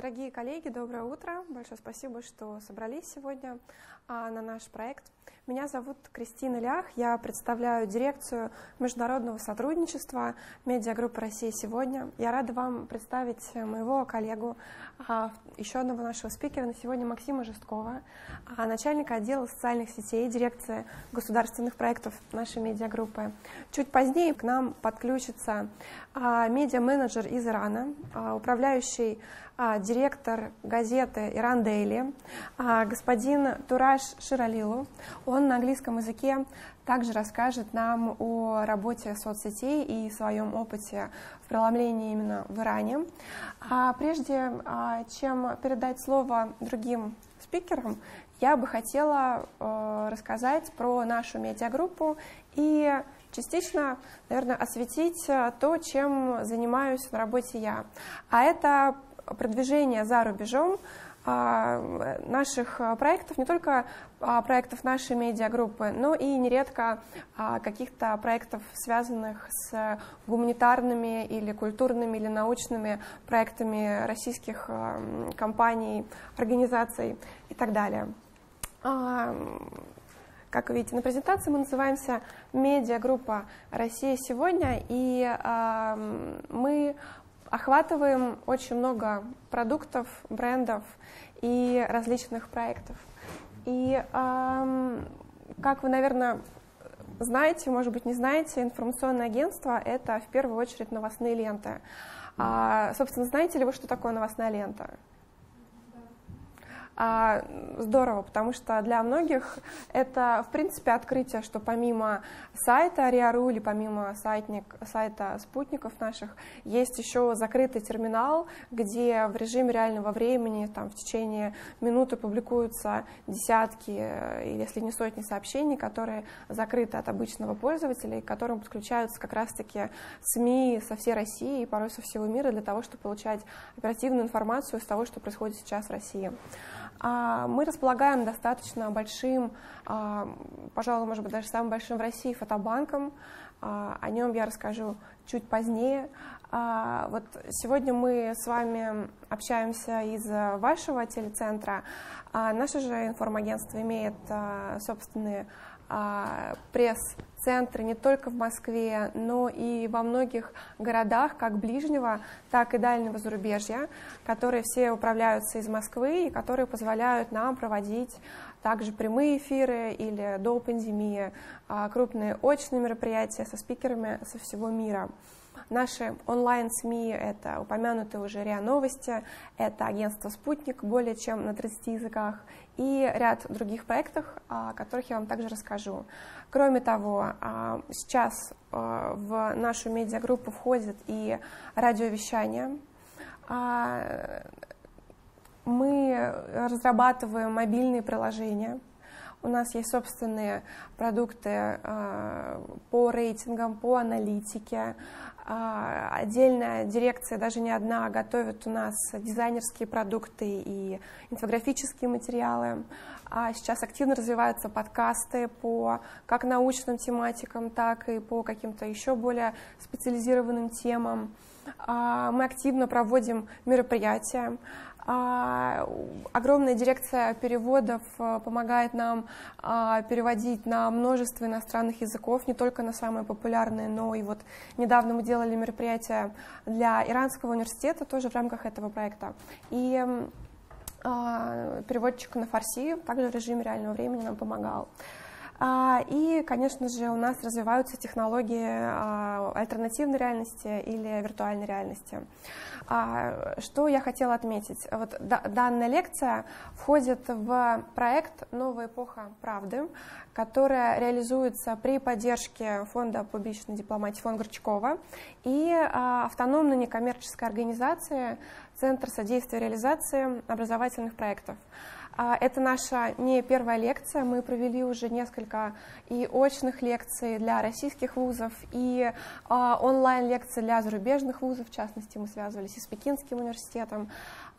Дорогие коллеги, доброе утро. Большое спасибо, что собрались сегодня на наш проект. Меня зовут Кристина Лях, я представляю дирекцию международного сотрудничества медиагруппы «Россия сегодня». Я рада вам представить моего коллегу, еще одного нашего спикера на сегодня, Максима Жесткова, начальника отдела социальных сетей, дирекции государственных проектов нашей медиагруппы. Чуть позднее к нам подключится медиа-менеджер из Ирана, управляющий директор газеты «Иран Дейли», господин Тураш Ширалилу. Он на английском языке также расскажет нам о работе соцсетей и своем опыте в преломлении именно в Иране. Прежде чем передать слово другим спикерам, я бы хотела рассказать про нашу медиагруппу и частично, наверное, осветить то, чем занимаюсь на работе я. А это продвижение за рубежом наших проектов, не только проектов нашей медиагруппы, но и нередко каких-то проектов, связанных с гуманитарными или культурными или научными проектами российских компаний, организаций и так далее. Как вы видите на презентации, мы называемся «Медиагруппа Россия сегодня», и мы охватываем очень много продуктов, брендов и различных проектов. И, как вы, наверное, знаете, может быть, не знаете, информационное агентство — это в первую очередь новостные ленты. Собственно, знаете ли вы, что такое новостная лента? Здорово, потому что для многих это, в принципе, открытие, что помимо сайта РИА.ру или помимо сайта спутников наших, есть еще закрытый терминал, где в режиме реального времени там, в течение минуты публикуются десятки, или если не сотни сообщений, которые закрыты от обычного пользователя, и к которым подключаются как раз-таки СМИ со всей России и порой со всего мира для того, чтобы получать оперативную информацию из того, что происходит сейчас в России. Мы располагаем достаточно большим, пожалуй, может быть, даже самым большим в России фотобанком. О нем я расскажу чуть позднее. Вот сегодня мы с вами общаемся из вашего телецентра. Наше же информагентство имеет собственные пресс-центры не только в Москве, но и во многих городах, как ближнего, так и дальнего зарубежья, которые все управляются из Москвы и которые позволяют нам проводить также прямые эфиры или до пандемии крупные очные мероприятия со спикерами со всего мира. Наши онлайн-СМИ — это упомянутые уже РИА Новости, это агентство «Спутник» более чем на 30 языках и ряд других проектов, о которых я вам также расскажу. Кроме того, сейчас в нашу медиагруппу входит и радиовещание. Мы разрабатываем мобильные приложения. У нас есть собственные продукты по рейтингам, по аналитике. Отдельная дирекция, даже не одна, готовит у нас дизайнерские продукты и инфографические материалы. Сейчас активно развиваются подкасты по как научным тематикам, так и по каким-то еще более специализированным темам. Мы активно проводим мероприятия. Огромная дирекция переводов помогает нам переводить на множество иностранных языков, не только на самые популярные, но и вот недавно мы делали мероприятие для Иранского университета, тоже в рамках этого проекта. И переводчик на фарси также в режиме реального времени нам помогал. И, конечно же, у нас развиваются технологии альтернативной реальности или виртуальной реальности. Что я хотела отметить? Вот данная лекция входит в проект «Новая эпоха правды», которая реализуется при поддержке Фонда публичной дипломатии фон Горчакова и автономной некоммерческой организации «Центр содействия реализации образовательных проектов». Это наша не первая лекция, мы провели уже несколько и очных лекций для российских вузов, и онлайн-лекции для зарубежных вузов, в частности, мы связывались и с Пекинским университетом.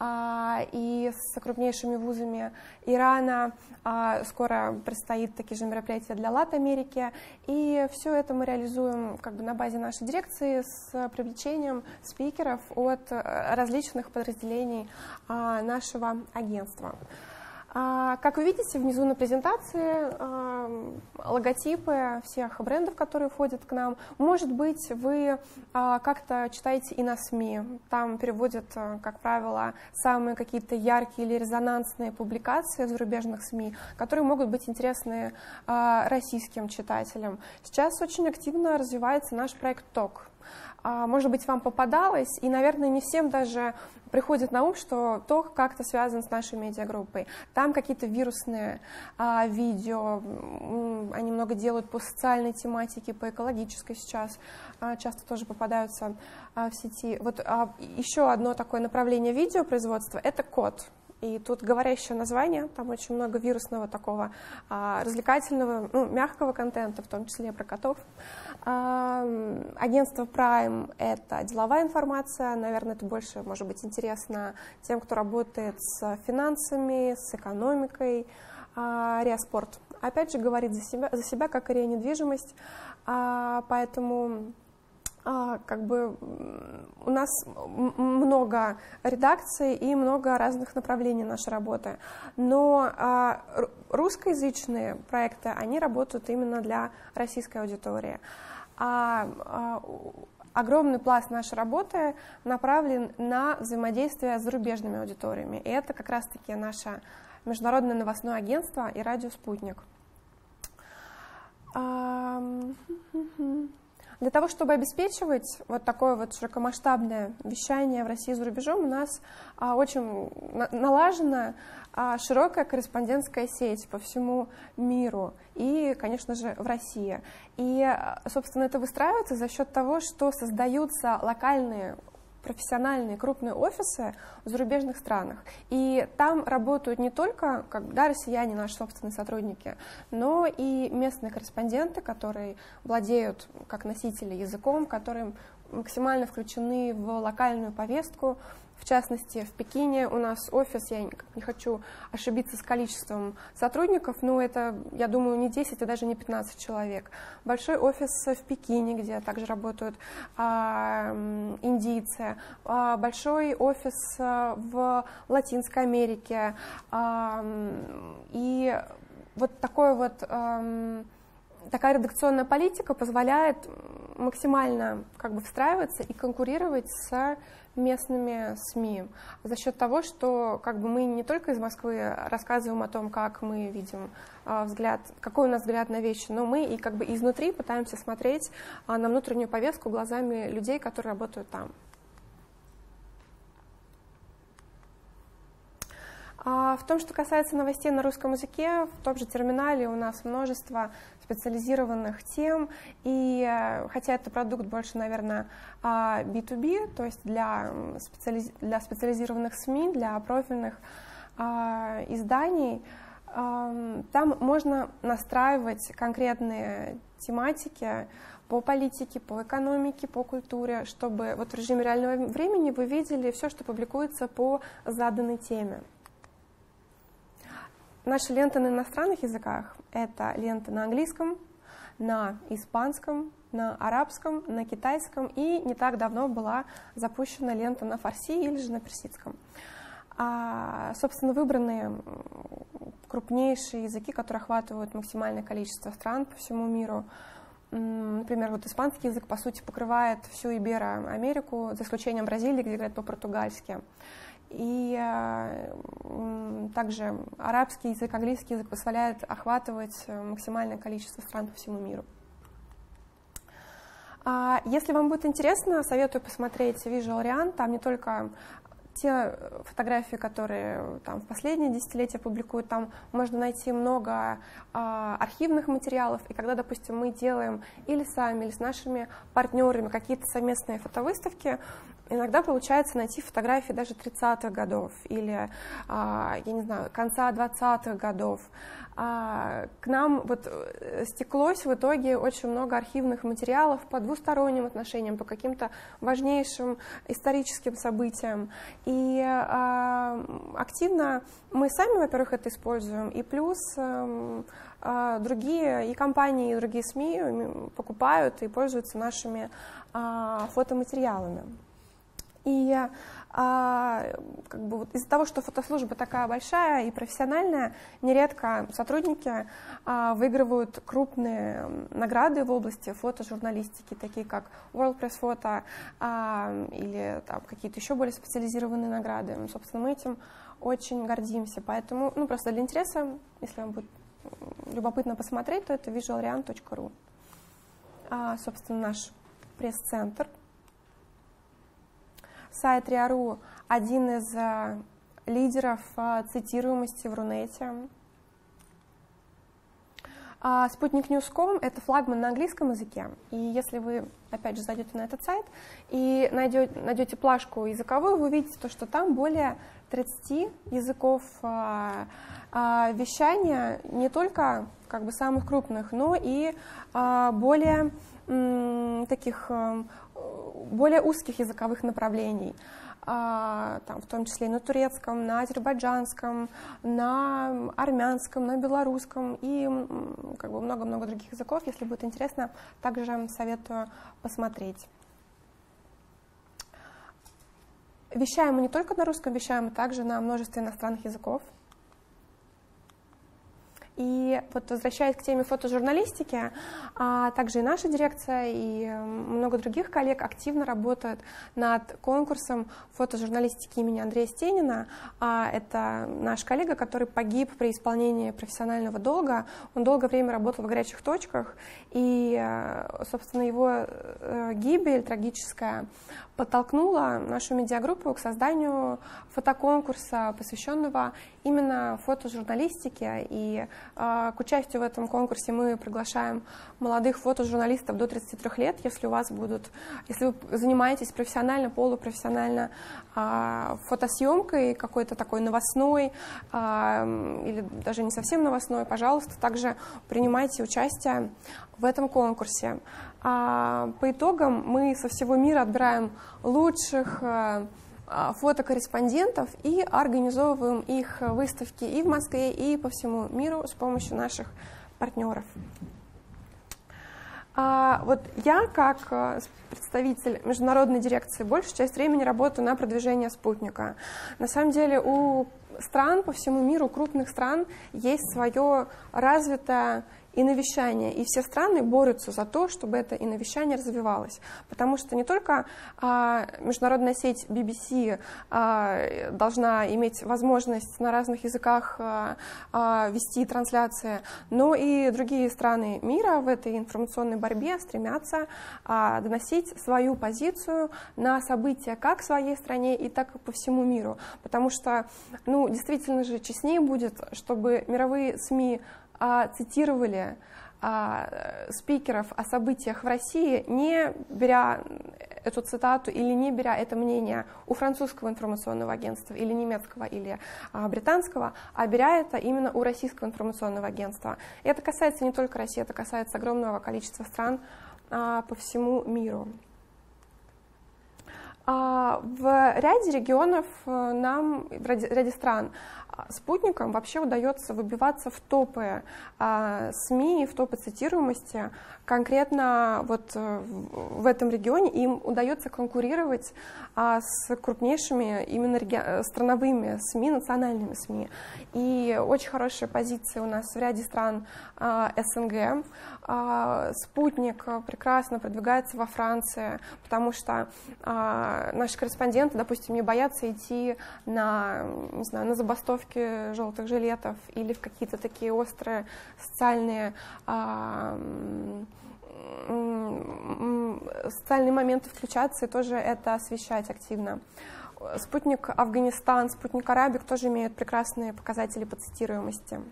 и с крупнейшими вузами Ирана. Скоро предстоит такие же мероприятия для Латамерики. И все это мы реализуем как бы на базе нашей дирекции с привлечением спикеров от различных подразделений нашего агентства. Как вы видите, внизу на презентации логотипы всех брендов, которые входят к нам. Может быть, вы как-то читаете и на СМИ. Там переводят, как правило, самые какие-то яркие или резонансные публикации зарубежных СМИ, которые могут быть интересны российским читателям. Сейчас очень активно развивается наш проект ТОК. Может быть, вам попадалось, и, наверное, не всем даже приходит на ум, что ТОК как-то связан с нашей медиагруппой. Там какие-то вирусные видео, они много делают по социальной тематике, по экологической сейчас, часто тоже попадаются в сети. Вот еще одно такое направление видеопроизводства – это код. И тут говорящее название, там очень много вирусного такого развлекательного, мягкого контента, в том числе про котов. Агентство Prime — это деловая информация, наверное, это больше может быть интересно тем, кто работает с финансами, с экономикой. Реаспорт, опять же, говорит за себя, как и недвижимость, поэтому как бы у нас много редакций и много разных направлений нашей работы, но русскоязычные проекты, они работают именно для российской аудитории. Огромный пласт нашей работы направлен на взаимодействие с зарубежными аудиториями, и это как раз-таки наше международное новостное агентство и радио «Спутник». Для того, чтобы обеспечивать вот такое вот широкомасштабное вещание в России и за рубежом, у нас очень налажена широкая корреспондентская сеть по всему миру и, конечно же, в России. И, собственно, это выстраивается за счет того, что создаются локальные профессиональные крупные офисы в зарубежных странах. И там работают не только россияне, наши собственные сотрудники, но и местные корреспонденты, которые владеют как носители языком, которые максимально включены в локальную повестку. В частности, в Пекине у нас офис, я не хочу ошибиться с количеством сотрудников, но это, я думаю, не 10, а даже не 15 человек. Большой офис в Пекине, где также работают индийцы, большой офис в Латинской Америке. И вот такая редакционная политика позволяет максимально встраиваться и конкурировать с местными СМИ за счет того, что мы не только из Москвы рассказываем о том, как мы видим какой у нас взгляд на вещи, но мы и изнутри пытаемся смотреть на внутреннюю повестку глазами людей, которые работают там. В том, что касается новостей на русском языке, в том же терминале у нас множество специализированных тем, и хотя это продукт больше, наверное, B2B, то есть для специализированных СМИ, для профильных изданий, там можно настраивать конкретные тематики по политике, по экономике, по культуре, чтобы в режиме реального времени вы видели все, что публикуется по заданной теме. Наши ленты на иностранных языках — это ленты на английском, на испанском, на арабском, на китайском, и не так давно была запущена лента на фарси или же на персидском. Собственно, выбранные крупнейшие языки, которые охватывают максимальное количество стран по всему миру. Например, испанский язык, по сути, покрывает всю Ибероамерику, за исключением Бразилии, где говорят по-португальски. И также арабский язык, английский язык позволяет охватывать максимальное количество стран по всему миру. Если вам будет интересно, советую посмотреть Visual Rian. Там не только те фотографии, которые в последние десятилетия публикуют, там можно найти много архивных материалов. И когда, допустим, мы делаем или сами, или с нашими партнерами какие-то совместные фотовыставки, иногда получается найти фотографии даже 30-х годов или, я не знаю, конца 20-х годов. К нам стеклось в итоге очень много архивных материалов по двусторонним отношениям, по каким-то важнейшим историческим событиям. И активно мы сами, во-первых, это используем, и плюс другие и компании, и другие СМИ покупают и пользуются нашими фотоматериалами. И как бы вот из-за того, что фотослужба такая большая и профессиональная, нередко сотрудники выигрывают крупные награды в области фотожурналистики, такие как World Press Photo или там какие-то еще более специализированные награды. Собственно, мы этим очень гордимся. Поэтому, просто для интереса, если вам будет любопытно посмотреть, то это visualrian.ru. Собственно, наш пресс-центр. Сайт РИА.ру – один из лидеров цитируемости в Рунете. Sputnik.News.com – это флагман на английском языке. И если вы, опять же, зайдете на этот сайт и найдете плашку языковую, вы увидите, что там более 30 языков вещания, не только как бы самых крупных, но и более узких языковых направлений, в том числе и на турецком, на азербайджанском, на армянском, на белорусском и много-много других языков. Если будет интересно, также советую посмотреть. Вещаем мы не только на русском, вещаем мы также на множестве иностранных языков. И вот возвращаясь к теме фотожурналистики, также и наша дирекция, и много других коллег активно работают над конкурсом фотожурналистики имени Андрея Стенина. Это наш коллега, который погиб при исполнении профессионального долга. Он долгое время работал в горячих точках, и, собственно, его гибель трагическая подтолкнула нашу медиагруппу к созданию фотоконкурса, посвященного именно фотожурналистике. И к участию в этом конкурсе мы приглашаем молодых фотожурналистов до 33 лет. Если вы занимаетесь профессионально, полупрофессионально фотосъемкой, какой-то такой новостной или даже не совсем новостной, пожалуйста, также принимайте участие в этом конкурсе. По итогам мы со всего мира отбираем лучших фотокорреспондентов и организовываем их выставки и в Москве, и по всему миру с помощью наших партнеров. Вот я, как представитель международной дирекции, большую часть времени работаю на продвижение спутника. На самом деле у стран по всему миру, крупных стран, есть свое развитое иновещание, и все страны борются за то, чтобы это иновещание развивалось, потому что не только международная сеть BBC должна иметь возможность на разных языках вести трансляции, но и другие страны мира в этой информационной борьбе стремятся доносить свою позицию на события как в своей стране и так и по всему миру, потому что, действительно же честнее будет, чтобы мировые СМИ цитировали спикеров о событиях в России, не беря эту цитату или не беря это мнение у французского информационного агентства или немецкого или британского, а беря это именно у российского информационного агентства. И это касается не только России, это касается огромного количества стран по всему миру. В ряде регионов в ряде стран спутникам вообще удается выбиваться в топы СМИ, в топы цитируемости. Конкретно вот в этом регионе им удается конкурировать с крупнейшими именно страновыми СМИ, национальными СМИ. И очень хорошие позиции у нас в ряде стран СНГ. Спутник прекрасно продвигается во Франции, потому что наши корреспонденты, допустим, не боятся идти на забастовки желтых жилетов или в какие-то такие острые социальные моменты включаться и тоже это освещать активно. Спутник Афганистан, спутник Арабик тоже имеют прекрасные показатели по цитируемости.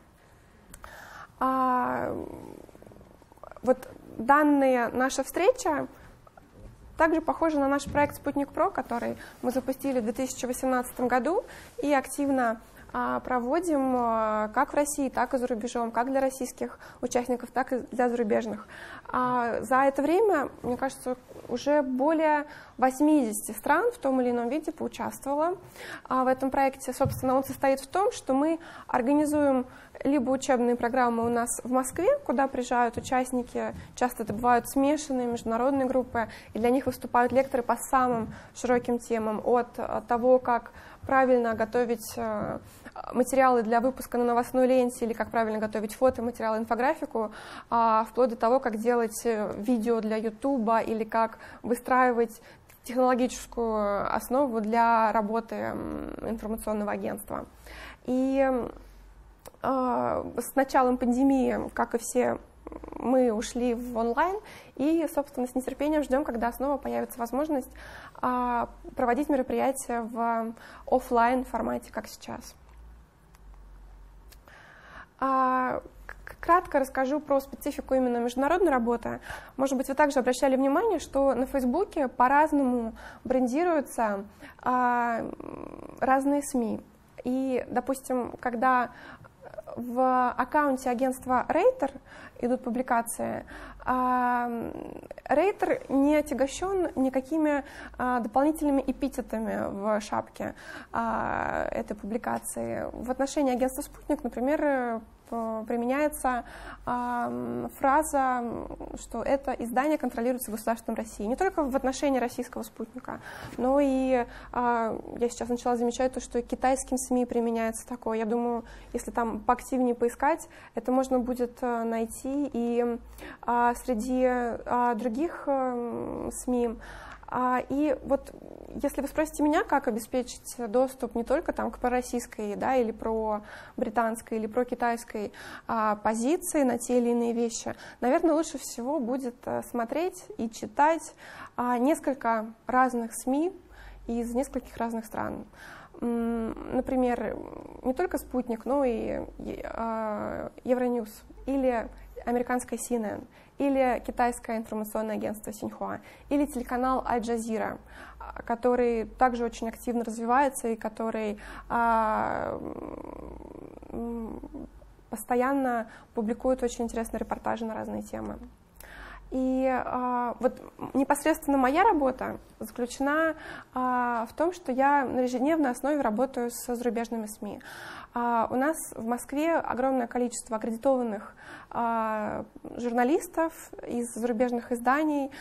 Вот данная наша встреча также похожа на наш проект «Спутник Про», который мы запустили в 2018 году и активно проводим как в России, так и за рубежом, как для российских участников, так и для зарубежных. За это время, мне кажется, уже более 80 стран в том или ином виде поучаствовало в этом проекте. Собственно, он состоит в том, что мы организуем либо учебные программы у нас в Москве, куда приезжают участники, часто это бывают смешанные международные группы, и для них выступают лекторы по самым широким темам, от того, как правильно готовить материалы для выпуска на новостной ленте или как правильно готовить фото, материалы, инфографику, вплоть до того, как делать видео для YouTube или как выстраивать технологическую основу для работы информационного агентства. И с началом пандемии, как и все, мы ушли в онлайн и, собственно, с нетерпением ждем, когда снова появится возможность проводить мероприятия в офлайн формате, как сейчас. Кратко расскажу про специфику именно международной работы. Может быть, вы также обращали внимание, что на Фейсбуке по-разному брендируются разные СМИ. И, допустим, когда в аккаунте агентства Рейтер идут публикации, Рейтер не отягощен никакими дополнительными эпитетами в шапке этой публикации. В отношении агентства «Спутник», например, применяется фраза, что это издание контролируется государством России. Не только в отношении российского «Спутника», но и я сейчас начала замечать то, что и китайским СМИ применяется такое. Я думаю, если там поактивнее поискать, это можно будет найти и среди других СМИ. И вот если вы спросите меня, как обеспечить доступ не только там, к пророссийской, да, или про британской, или про китайской позиции на те или иные вещи, наверное, лучше всего будет смотреть и читать несколько разных СМИ из нескольких разных стран. Например, не только «Спутник», но и Евроньюз или американская CNN, или китайское информационное агентство Синьхуа, или телеканал Аль-Джазира, который также очень активно развивается и который постоянно публикует очень интересные репортажи на разные темы. И вот непосредственно моя работа заключена в том, что я на ежедневной основе работаю с зарубежными СМИ. У нас в Москве огромное количество аккредитованных журналистов из зарубежных изданий,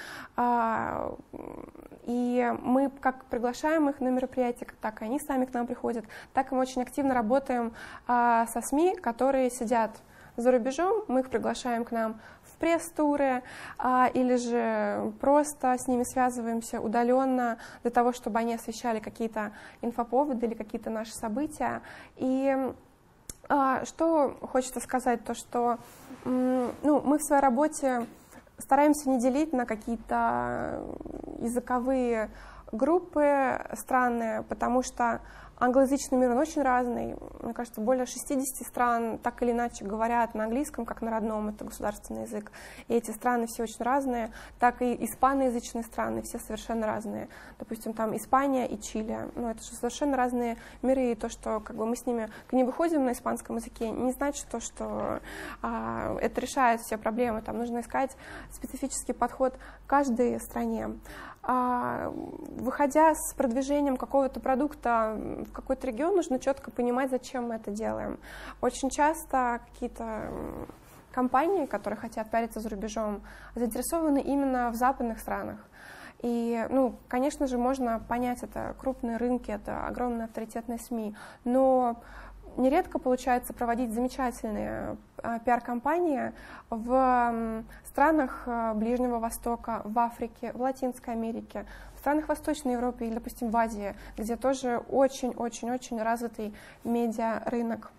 и мы как приглашаем их на мероприятия, так и они сами к нам приходят, так и мы очень активно работаем со СМИ, которые сидят за рубежом, мы их приглашаем к нам в пресс-туры, или же просто с ними связываемся удаленно для того, чтобы они освещали какие-то инфоповоды или какие-то наши события. И что хочется сказать, то что мы в своей работе стараемся не делить на какие-то языковые группы странные, потому что англоязычный мир, он очень разный. Мне кажется, более 60 стран так или иначе говорят на английском, как на родном, это государственный язык. И эти страны все очень разные, так и испаноязычные страны, все совершенно разные. Допустим, там Испания и Чили, это же совершенно разные миры, и то, что как бы мы с ними к ним выходим на испанском языке, не значит то, что это решает все проблемы. Там нужно искать специфический подход к каждой стране. Выходя с продвижением какого-то продукта в какой-то регион, нужно четко понимать, зачем мы это делаем. Очень часто какие-то компании, которые хотят пиариться за рубежом, заинтересованы именно в западных странах. И, конечно же, можно понять, это крупные рынки, это огромные авторитетные СМИ, но нередко получается проводить замечательные пиар-компании в странах Ближнего Востока, в Африке, в Латинской Америке, в странах Восточной Европы или, допустим, в Азии, где тоже очень-очень-очень развитый медиарынок.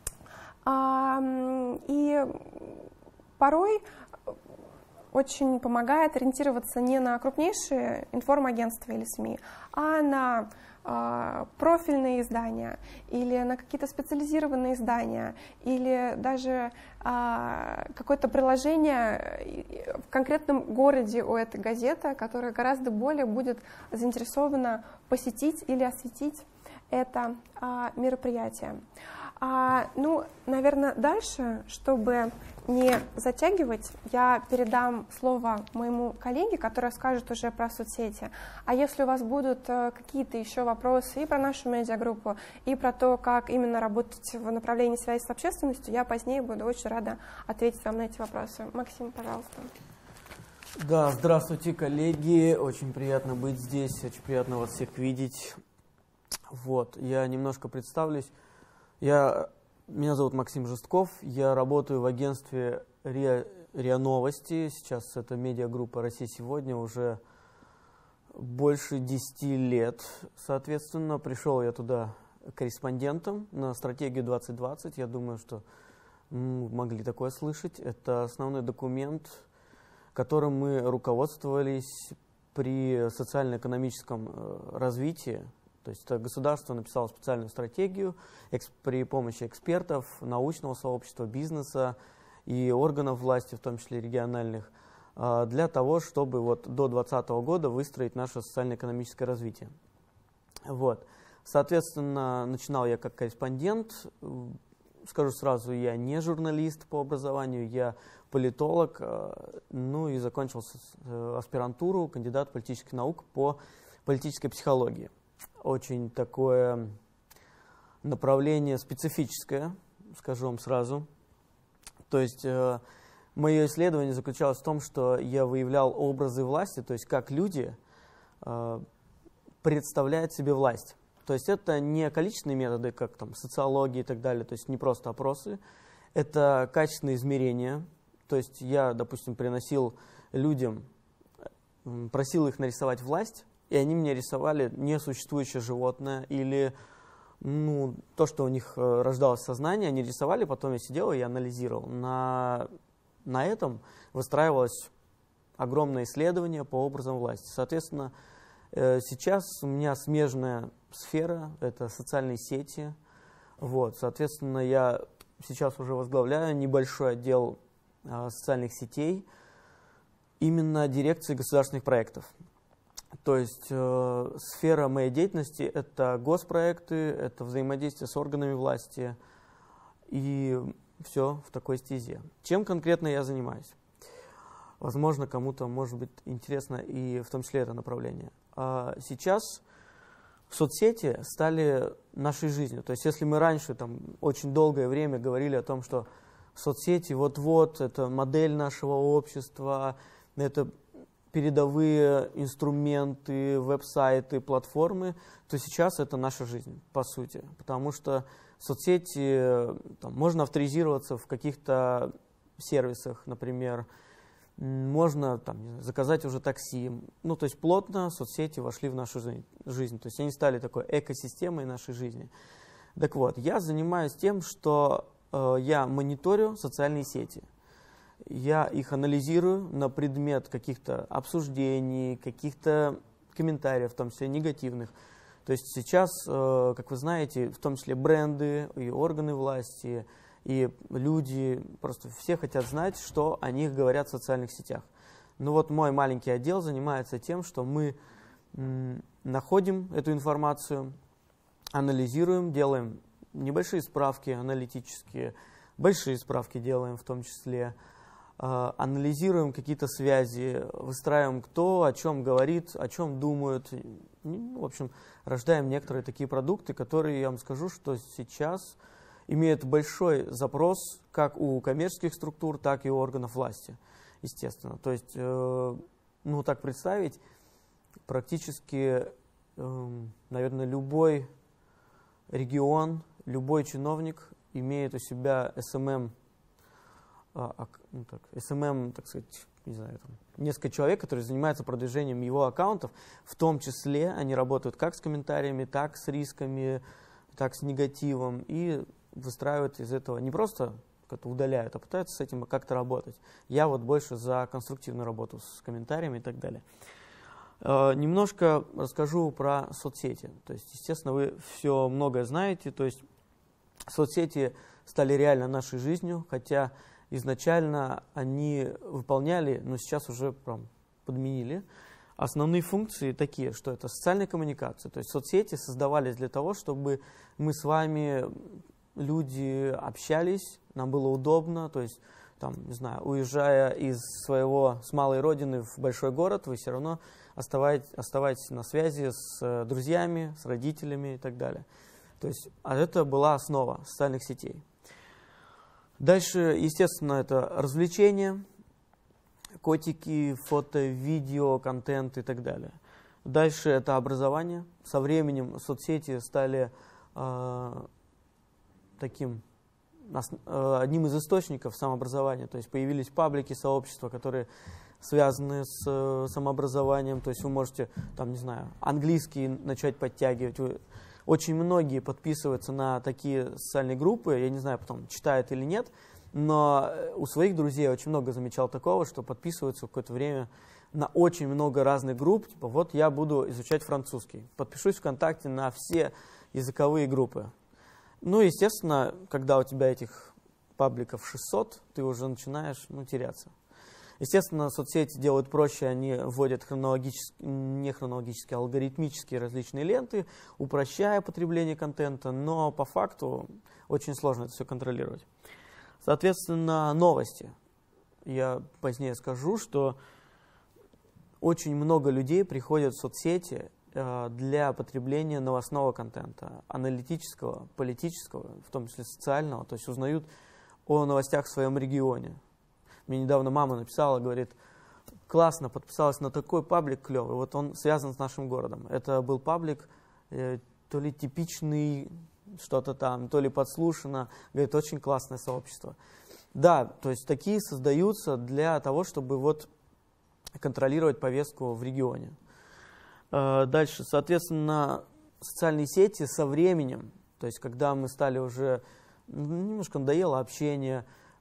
И порой очень помогает ориентироваться не на крупнейшие информагентства или СМИ, а на профильные издания или на какие-то специализированные издания или даже какое-то приложение в конкретном городе у этой газеты, которая гораздо более будет заинтересована посетить или осветить это мероприятие. Ну, наверное, дальше, чтобы не затягивать, я передам слово моему коллеге, который расскажет уже про соцсети. А если у вас будут какие-то еще вопросы и про нашу медиагруппу, и про то, как именно работать в направлении связи с общественностью, я позднее буду очень рада ответить вам на эти вопросы. Максим, пожалуйста. Да, здравствуйте, коллеги. Очень приятно быть здесь, очень приятно вас всех видеть. Вот, я немножко представлюсь. Меня зовут Максим Жестков, я работаю в агентстве РИА Новости. Сейчас это медиагруппа «Россия сегодня» уже больше 10 лет. Соответственно, пришел я туда корреспондентом на стратегию 2020. Я думаю, что могли такое слышать. Это основной документ, которым мы руководствовались при социально-экономическом развитии. То есть государство написало специальную стратегию при помощи экспертов, научного сообщества, бизнеса и органов власти, в том числе региональных, для того, чтобы вот до 2020 года выстроить наше социально-экономическое развитие. Вот. Соответственно, начинал я как корреспондент. Скажу сразу, я не журналист по образованию, я политолог, ну и закончил аспирантуру, кандидат политических наук по политической психологии. Очень такое направление специфическое, скажу вам сразу. То есть мое исследование заключалось в том, что я выявлял образы власти, то есть как люди представляют себе власть. То есть это не количественные методы, как там социология и так далее, то есть не просто опросы, это качественные измерения. То есть я, допустим, приносил людям, просил их нарисовать власть, и они мне рисовали несуществующее животное или то, что у них рождалось в сознании, они рисовали, потом я сидел и анализировал. На этом выстраивалось огромное исследование по образам власти. Соответственно, сейчас у меня смежная сфера, это социальные сети. Вот, соответственно, я сейчас уже возглавляю небольшой отдел социальных сетей, именно дирекции государственных проектов. То есть сфера моей деятельности – это госпроекты, это взаимодействие с органами власти и все в такой стезе. Чем конкретно я занимаюсь? Возможно, кому-то может быть интересно и в том числе это направление. Сейчас соцсети стали нашей жизнью. То есть если мы раньше там, очень долгое время говорили о том, что соцсети вот-вот, это модель нашего общества, это передовые инструменты, веб-сайты, платформы, то сейчас это наша жизнь, по сути. Потому что соцсети, там, можно авторизироваться в каких-то сервисах, например, можно там, не знаю, заказать уже такси. Ну, то есть плотно соцсети вошли в нашу жизнь. То есть они стали такой экосистемой нашей жизни. Так вот, я занимаюсь тем, что я мониторю социальные сети. Я их анализирую на предмет каких-то обсуждений, каких-то комментариев, в том числе негативных. То есть сейчас, как вы знаете, в том числе бренды и органы власти, и люди, просто все хотят знать, что о них говорят в социальных сетях. Ну вот мой маленький отдел занимается тем, что мы находим эту информацию, анализируем, делаем небольшие справки аналитические, большие справки делаем в том числе, анализируем какие-то связи, выстраиваем, кто о чем говорит, о чем думают. В общем, рождаем некоторые такие продукты, которые, я вам скажу, что сейчас имеют большой запрос как у коммерческих структур, так и у органов власти, естественно. То есть, ну так представить, практически, наверное, любой регион, любой чиновник имеет у себя SMM, так сказать, не знаю, там, несколько человек, которые занимаются продвижением его аккаунтов, в том числе они работают как с комментариями, так с рисками, так с негативом, и выстраивают из этого, не просто как-то удаляют, а пытаются с этим как-то работать. Я вот больше за конструктивную работу с комментариями и так далее. Немножко расскажу про соцсети. То есть, естественно, вы все многое знаете, то есть соцсети стали реально нашей жизнью, хотя изначально они выполняли, но сейчас уже прям подменили, Основные функции такие, что это социальная коммуникация. То есть соцсети создавались для того, чтобы мы с вами, люди, общались, нам было удобно. То есть, там, не знаю, уезжая с малой родины в большой город, вы все равно оставаетесь на связи с друзьями, с родителями и так далее. То есть, это была основа социальных сетей. Дальше, естественно, это развлечения, котики, фото, видео, контент и так далее. Дальше это образование. Со временем соцсети стали одним из источников самообразования. То есть появились паблики, сообщества, которые связаны с самообразованием. То есть вы можете, там, не знаю, английский начать подтягивать. Очень многие подписываются на такие социальные группы. Я не знаю, потом читают или нет. Но у своих друзей я очень много замечал такого, что подписываются в какое-то время на очень много разных групп. Типа, вот я буду изучать французский. Подпишусь ВКонтакте на все языковые группы. Ну, естественно, когда у тебя этих пабликов 600, ты уже начинаешь теряться. Естественно, соцсети делают проще, они вводят не хронологические, а алгоритмические различные ленты, упрощая потребление контента, но по факту очень сложно это все контролировать. Соответственно, новости. Я позднее скажу, что очень много людей приходят в соцсети для потребления новостного контента, аналитического, политического, в том числе социального, то есть узнают о новостях в своем регионе. Мне недавно мама написала, говорит, классно, подписалась на такой паблик клевый, вот он связан с нашим городом. Это был паблик, то ли типичный, что-то там, то ли подслушано, говорит, очень классное сообщество. Да, то есть такие создаются для того, чтобы вот контролировать повестку в регионе. Дальше, соответственно, социальные сети со временем, то есть когда мы стали уже, немножко надоело общение,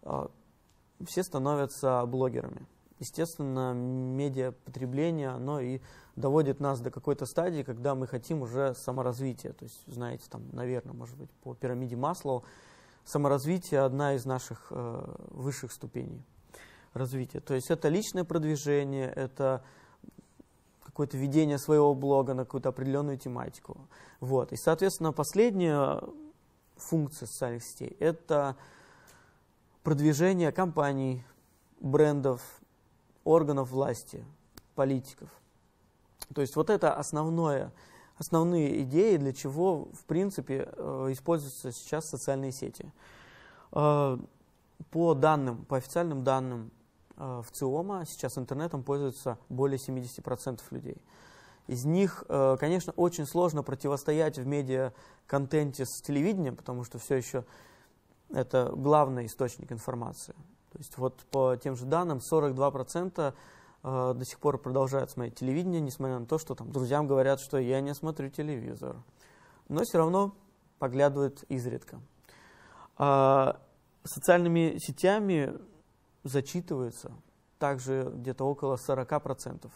все становятся блогерами. Естественно, медиапотребление, оно и доводит нас до какой-то стадии, когда мы хотим уже саморазвития. То есть, знаете, там, наверное, может быть, по пирамиде Маслоу, саморазвитие – одна из наших высших ступеней развития. То есть это личное продвижение, это какое-то ведение своего блога на какую-то определенную тематику. Вот. И, соответственно, последняя функция социальных сетей – это продвижение компаний, брендов, органов власти, политиков. То есть вот это основные идеи, для чего, в принципе, используются сейчас социальные сети. По официальным данным в ЦИОМа сейчас интернетом пользуются более 70% людей. Из них, конечно, очень сложно противостоять в медиа-контенте с телевидением, потому что все еще это главный источник информации. То есть вот по тем же данным 42% до сих пор продолжают смотреть телевидение, несмотря на то, что там друзьям говорят, что я не смотрю телевизор. Но все равно поглядывают изредка. Социальными сетями зачитываются также где-то около 40%.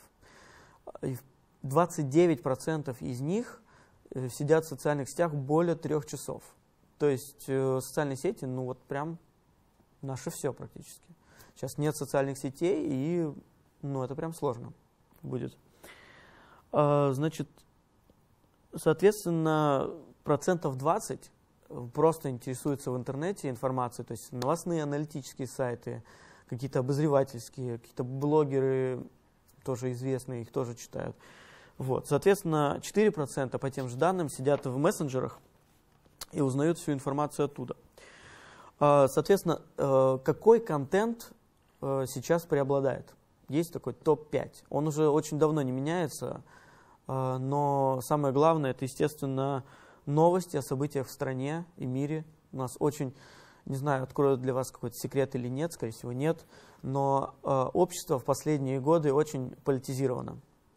29% из них сидят в социальных сетях более 3 часов. То есть социальные сети, ну вот прям наше все практически. Сейчас нет социальных сетей, и это прям сложно будет. Значит, соответственно, 20% просто интересуются в интернете информацией, то есть новостные аналитические сайты, какие-то обозревательские, какие-то блогеры тоже известные, их тоже читают. Вот. Соответственно, 4% по тем же данным сидят в мессенджерах и узнают всю информацию оттуда. Соответственно, какой контент сейчас преобладает? Есть такой топ-5. Он уже очень давно не меняется, но самое главное, это, естественно, новости о событиях в стране и мире. У нас очень, не знаю, откроют для вас какой-то секрет или нет, скорее всего нет, но общество в последние годы очень политизировано.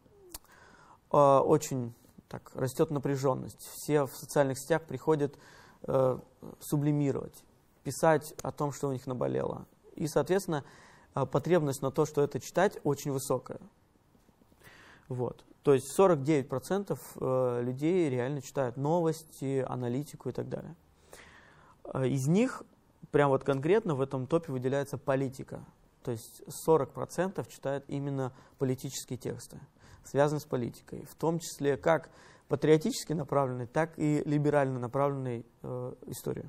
Очень так растет напряженность. Все в социальных сетях приходят сублимировать, писать о том, что у них наболело. И, соответственно, потребность на то, что это читать, очень высокая. Вот. То есть 49% людей реально читают новости, аналитику и так далее. Из них, прям вот конкретно в этом топе выделяется политика. То есть 40% читают именно политические тексты. связанной с политикой, в том числе как патриотически направленной, так и либерально направленной истории.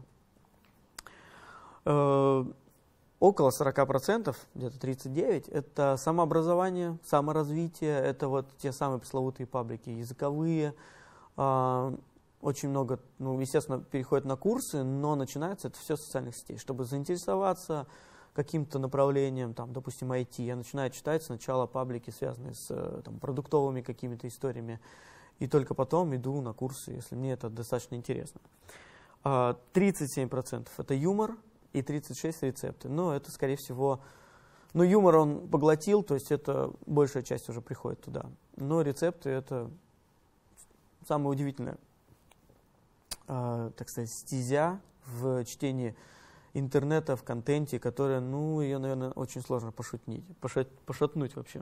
Около 40%, где-то 39%, это самообразование, саморазвитие, это вот те самые пресловутые паблики языковые. Очень много, ну, естественно, переходят на курсы, но начинается это все с социальных сетей. Чтобы заинтересоваться каким-то направлением, там, допустим, IT, я начинаю читать сначала паблики, связанные с там, продуктовыми какими-то историями, и только потом иду на курсы, если мне это достаточно интересно. 37% это юмор и 36% рецепты. Но это, скорее всего, ну, юмор он поглотил, то есть это большая часть уже приходит туда. Но рецепты это самое удивительное, так сказать, стезя в чтении интернета, в контенте, которая, ну, ее, наверное, очень сложно пошатнуть вообще.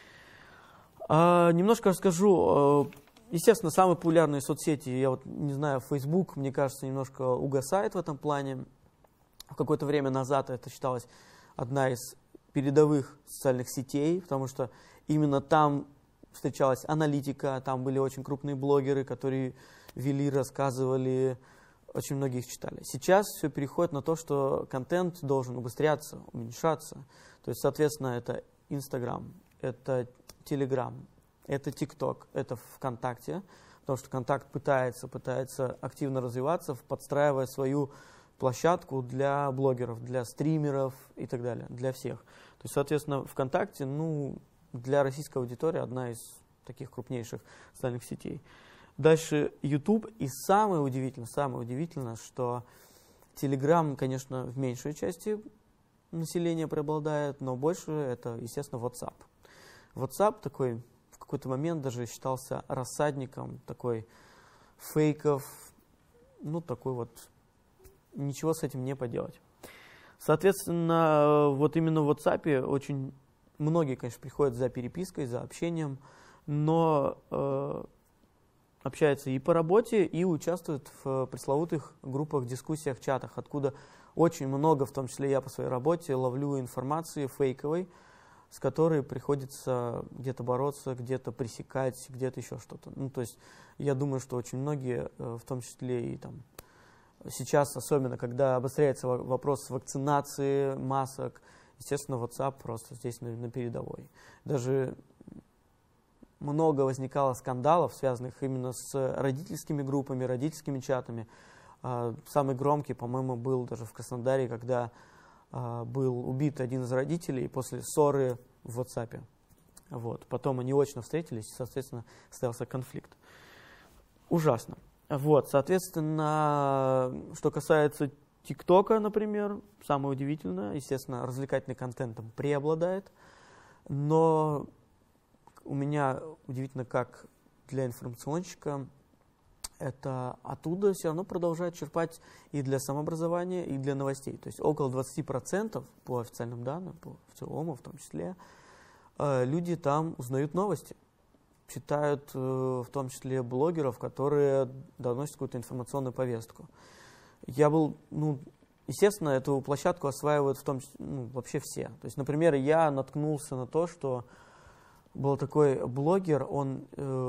Немножко расскажу. Естественно, самые популярные соцсети, я вот не знаю, Facebook, мне кажется, немножко угасает в этом плане. В какое-то время назад это считалось одна из передовых социальных сетей, потому что именно там встречалась аналитика, там были очень крупные блогеры, которые вели, рассказывали, очень многие их читали. Сейчас все переходит на то, что контент должен убыстряться, уменьшаться. То есть, соответственно, это Instagram, это Telegram, это TikTok, это ВКонтакте, потому что ВКонтакт пытается активно развиваться, подстраивая свою площадку для блогеров, для стримеров и так далее, для всех. То есть, соответственно, ВКонтакте, ну, для российской аудитории одна из таких крупнейших социальных сетей. Дальше YouTube. И самое удивительное, что Telegram, конечно, в меньшей части населения преобладает, но больше это, естественно, WhatsApp. WhatsApp такой в какой-то момент даже считался рассадником такой фейков, ну, такой вот, ничего с этим не поделать. Соответственно, вот именно в WhatsApp очень многие, конечно, приходят за перепиской, за общением, но общаются и по работе, и участвуют в пресловутых группах, дискуссиях, чатах, откуда очень много, в том числе я по своей работе, ловлю информации фейковой, с которой приходится где-то бороться, где-то пресекать, где-то еще что-то. Ну, то есть я думаю, что очень многие, в том числе и там сейчас, особенно когда обостряется вопрос вакцинации, масок, естественно, WhatsApp просто здесь на передовой. Даже много возникало скандалов, связанных именно с родительскими группами, родительскими чатами. Самый громкий, по-моему, был даже в Краснодаре, когда был убит один из родителей после ссоры в WhatsApp. Вот. Потом они очно встретились, и, соответственно, состоялся конфликт. Ужасно. Вот. Соответственно, что касается ТикТока, например, самое удивительное, естественно, развлекательный контент там преобладает, но у меня удивительно, как для информационщика, это оттуда все равно продолжают черпать и для самообразования, и для новостей. То есть около 20% по официальным данным, по ВЦИОМу в том числе, люди там узнают новости. Читают в том числе блогеров, которые доносят какую-то информационную повестку. Я был, ну, естественно, эту площадку осваивают в том числе, ну, вообще все. То есть, например, я наткнулся на то, что был такой блогер, он,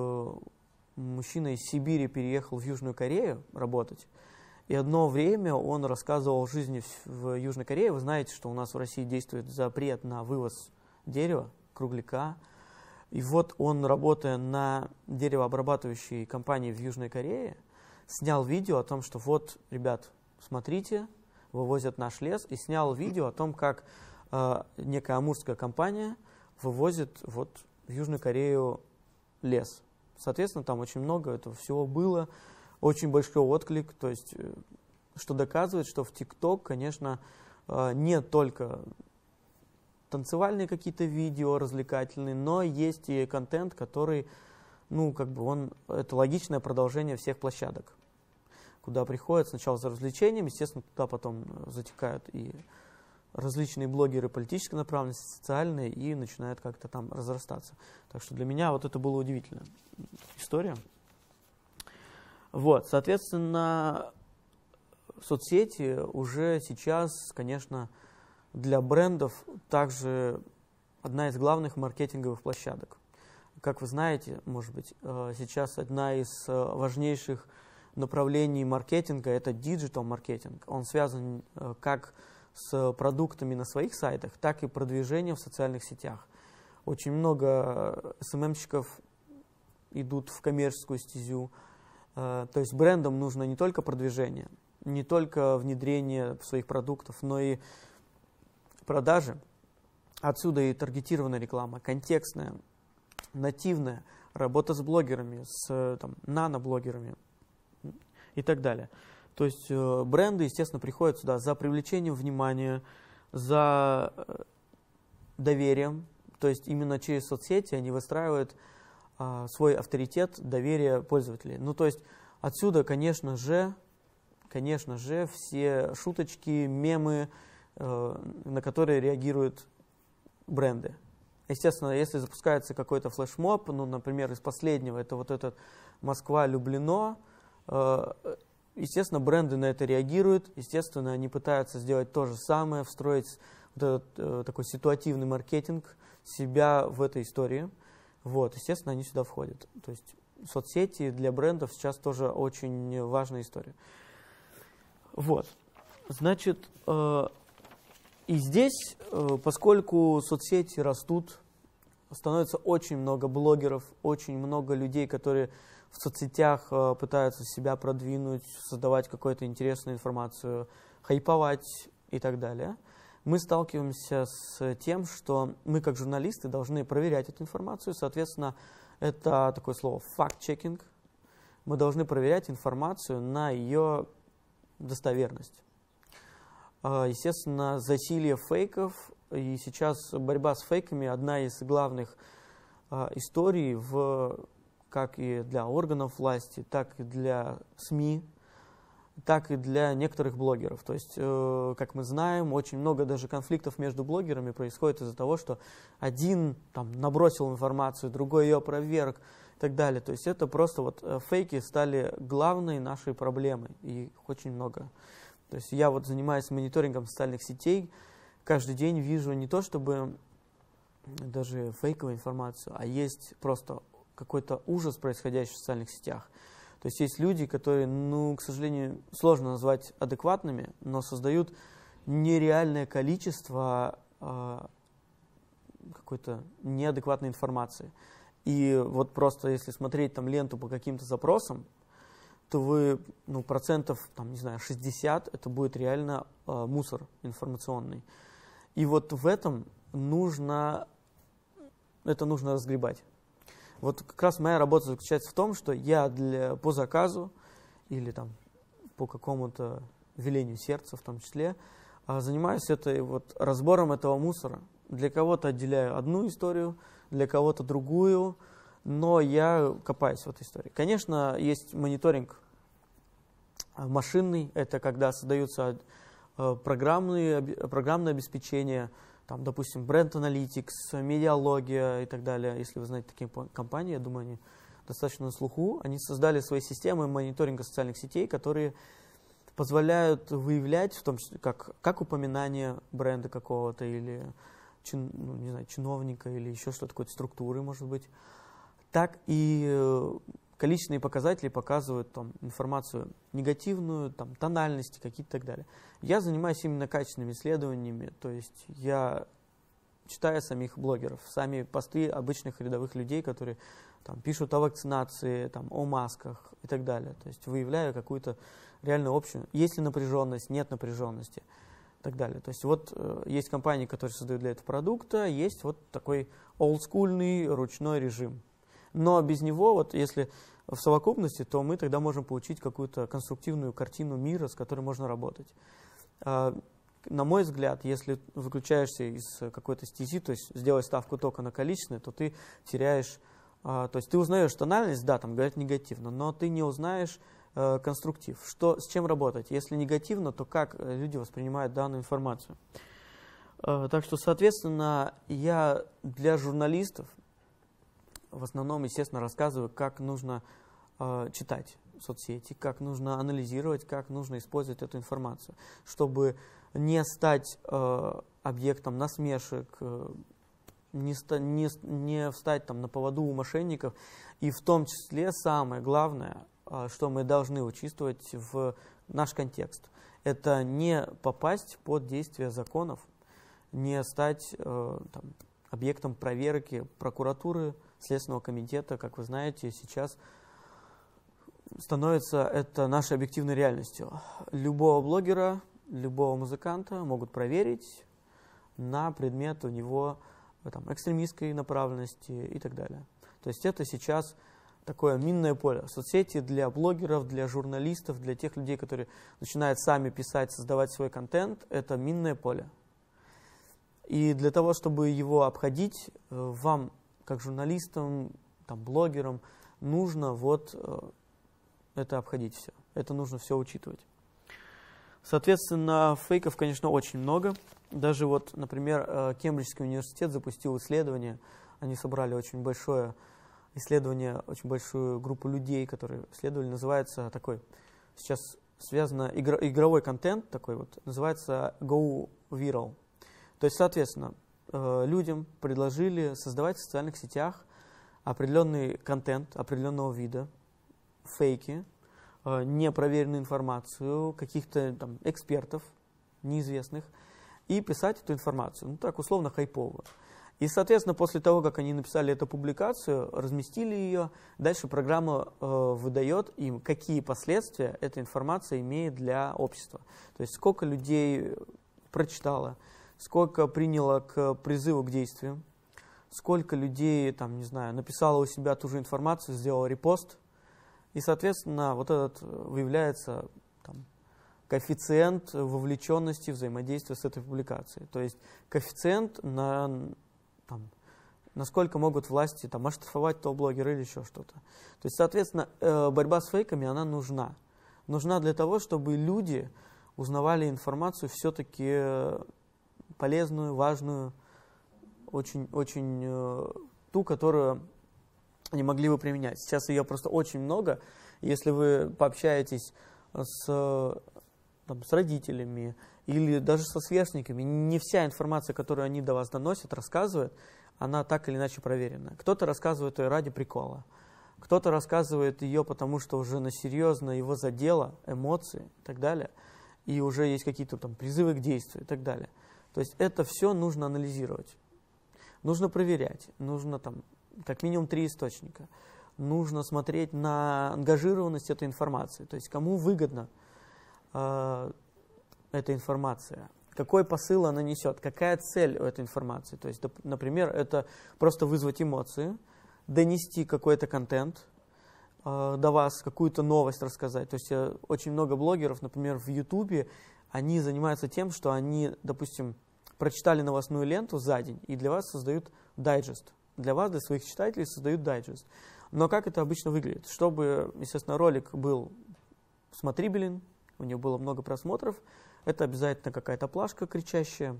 мужчина из Сибири, переехал в Южную Корею работать. И одно время он рассказывал о жизни в Южной Корее. Вы знаете, что у нас в России действует запрет на вывоз дерева, кругляка. И вот он, работая на деревообрабатывающей компании в Южной Корее, снял видео о том, что вот, ребят, смотрите, вывозят наш лес, и снял видео о том, как некая амурская компания вывозит вот в Южную Корею лес. Соответственно, там очень много этого всего было, очень большой отклик, то есть, что доказывает, что в ТикТок, конечно, не только танцевальные какие-то видео развлекательные, но есть и контент, который, ну, как бы это логичное продолжение всех площадок, куда приходят сначала за развлечением, естественно, туда потом затекают и различные блогеры политической направленности, социальные, и начинают как-то там разрастаться. Так что для меня вот это была удивительная история. Вот, соответственно, соцсети уже сейчас, конечно, для брендов также одна из главных маркетинговых площадок. Как вы знаете, может быть, сейчас одна из важнейших направлений маркетинга – это диджитал-маркетинг. Он связан как с продуктами на своих сайтах, так и продвижением в социальных сетях. Очень много СММщиков идут в коммерческую стезю. То есть брендам нужно не только продвижение, не только внедрение своих продуктов, но и продажи. Отсюда и таргетированная реклама, контекстная, нативная, работа с блогерами, с наноблогерами и так далее. То есть бренды, естественно, приходят сюда за привлечением внимания, за доверием. То есть именно через соцсети они выстраивают свой авторитет, доверие пользователей. Ну, то есть отсюда, конечно же, все шуточки, мемы, на которые реагируют бренды. Естественно, если запускается какой-то флешмоб, ну, например, из последнего, это вот этот Москва-Люблино, естественно, бренды на это реагируют, естественно, они пытаются сделать то же самое, встроить вот этот такой ситуативный маркетинг себя в этой истории. Вот, естественно, они сюда входят. То есть соцсети для брендов сейчас тоже очень важная история. Вот, значит, и здесь, поскольку соцсети растут, становится очень много блогеров, очень много людей, которые в соцсетях пытаются себя продвинуть, создавать какую-то интересную информацию, хайповать и так далее. Мы сталкиваемся с тем, что мы, как журналисты, должны проверять эту информацию. Соответственно, это такое слово «факт-чекинг». Мы должны проверять информацию на ее достоверность. Естественно, засилье фейков, и сейчас борьба с фейками одна из главных историй как и для органов власти, так и для СМИ, так и для некоторых блогеров. То есть, как мы знаем, очень много даже конфликтов между блогерами происходит из-за того, что один набросил информацию, другой ее опроверг и так далее. То есть это просто вот фейки стали главной нашей проблемой, и их очень много. То есть я вот занимаюсь мониторингом социальных сетей, каждый день вижу не то чтобы даже фейковую информацию, а есть просто какой-то ужас, происходящий в социальных сетях. То есть есть люди, которые, к сожалению, сложно назвать адекватными, но создают нереальное количество какой-то неадекватной информации. И вот просто если смотреть ленту по каким-то запросам, то вы, процентов, 60, это будет реально мусор информационный. И вот в этом нужно разгребать. Вот как раз моя работа заключается в том, что я по заказу или по какому-то велению сердца в том числе занимаюсь разбором этого мусора. Для кого-то отделяю одну историю, для кого-то другую, но я копаюсь в этой истории. Конечно, есть мониторинг машинный, это когда создаются программное обеспечение, допустим, Brand Analytics, Медиалогия и так далее. Если вы знаете такие компании, я думаю, они достаточно на слуху. Они создали свои системы мониторинга социальных сетей, которые позволяют выявлять, в том числе, как упоминание бренда какого-то или чиновника или еще что-то, какой-то структуры, может быть, так и количественные показатели показывают информацию негативную, тональности какие-то и так далее. Я занимаюсь именно качественными исследованиями, то есть я читаю самих блогеров, сами посты обычных рядовых людей, которые пишут о вакцинации, о масках и так далее. То есть выявляю какую-то реально общую, есть ли напряженность, нет напряженности и так далее. То есть есть компании, которые создают для этого продукта, есть такой олдскульный ручной режим. Но без него, если в совокупности, то мы тогда можем получить какую-то конструктивную картину мира, с которой можно работать. На мой взгляд, если выключаешься из какой-то стези, то есть сделать ставку только на количественное, то ты теряешь, то есть ты узнаешь тональность, да, говорят негативно, но ты не узнаешь конструктив, с чем работать. Если негативно, то как люди воспринимают данную информацию. Так что, соответственно, я для журналистов в основном, естественно, рассказываю, как нужно читать соцсети, как нужно анализировать, как нужно использовать эту информацию, чтобы не стать объектом насмешек, не встать там на поводу у мошенников. И в том числе самое главное, что мы должны учитывать в наш контекст, это не попасть под действие законов, не стать объектом проверки прокуратуры, Следственного комитета. Как вы знаете, сейчас становится это нашей объективной реальностью. Любого блогера, любого музыканта могут проверить на предмет у него экстремистской направленности и так далее. То есть это сейчас такое минное поле. Соцсети для блогеров, для журналистов, для тех людей, которые начинают сами писать, создавать свой контент, это минное поле. И для того, чтобы его обходить, вам, как журналистам, блогерам, нужно это обходить все. Это нужно все учитывать. Соответственно, фейков, конечно, очень много. Даже например, Кембриджский университет запустил исследование. Они собрали очень большое исследование, очень большую группу людей, которые исследовали. Называется сейчас связано игровой контент, называется Go Viral. То есть, соответственно, людям предложили создавать в социальных сетях определенный контент определенного вида, фейки, непроверенную информацию каких-то экспертов неизвестных и писать эту информацию, условно хайпово. И, соответственно, после того, как они написали эту публикацию, разместили ее, дальше программа выдает им, какие последствия эта информация имеет для общества. То есть сколько людей прочитало, сколько приняло к призыву к действию, сколько людей, написало у себя ту же информацию, сделало репост. И, соответственно, выявляется коэффициент вовлеченности, взаимодействия с этой публикацией. То есть коэффициент насколько могут власти оштрафовать того блогера или еще что-то. То есть, соответственно, борьба с фейками, она нужна. Нужна для того, чтобы люди узнавали информацию все-таки полезную, важную, очень ту, которую они могли бы применять. Сейчас ее просто очень много. Если вы пообщаетесь с родителями или даже со сверстниками, не вся информация, которую они до вас доносят, рассказывают, она так или иначе проверена. Кто-то рассказывает ее ради прикола, кто-то рассказывает ее, потому что уже серьезно его задело, эмоции и так далее, и уже есть какие-то призывы к действию и так далее. То есть это все нужно анализировать, нужно проверять, нужно как минимум 3 источника. Нужно смотреть на ангажированность этой информации, то есть кому выгодна эта информация, какой посыл она несет, какая цель у этой информации. То есть, например, это просто вызвать эмоции, донести какой-то контент до вас, какую-то новость рассказать. То есть очень много блогеров, например, в Ютубе, они занимаются тем, что они, допустим, прочитали новостную ленту за день и для вас создают дайджест. Для вас, для своих читателей создают дайджест. Но как это обычно выглядит? Чтобы, естественно, ролик был смотрибелен, у него было много просмотров, это обязательно какая-то плашка кричащая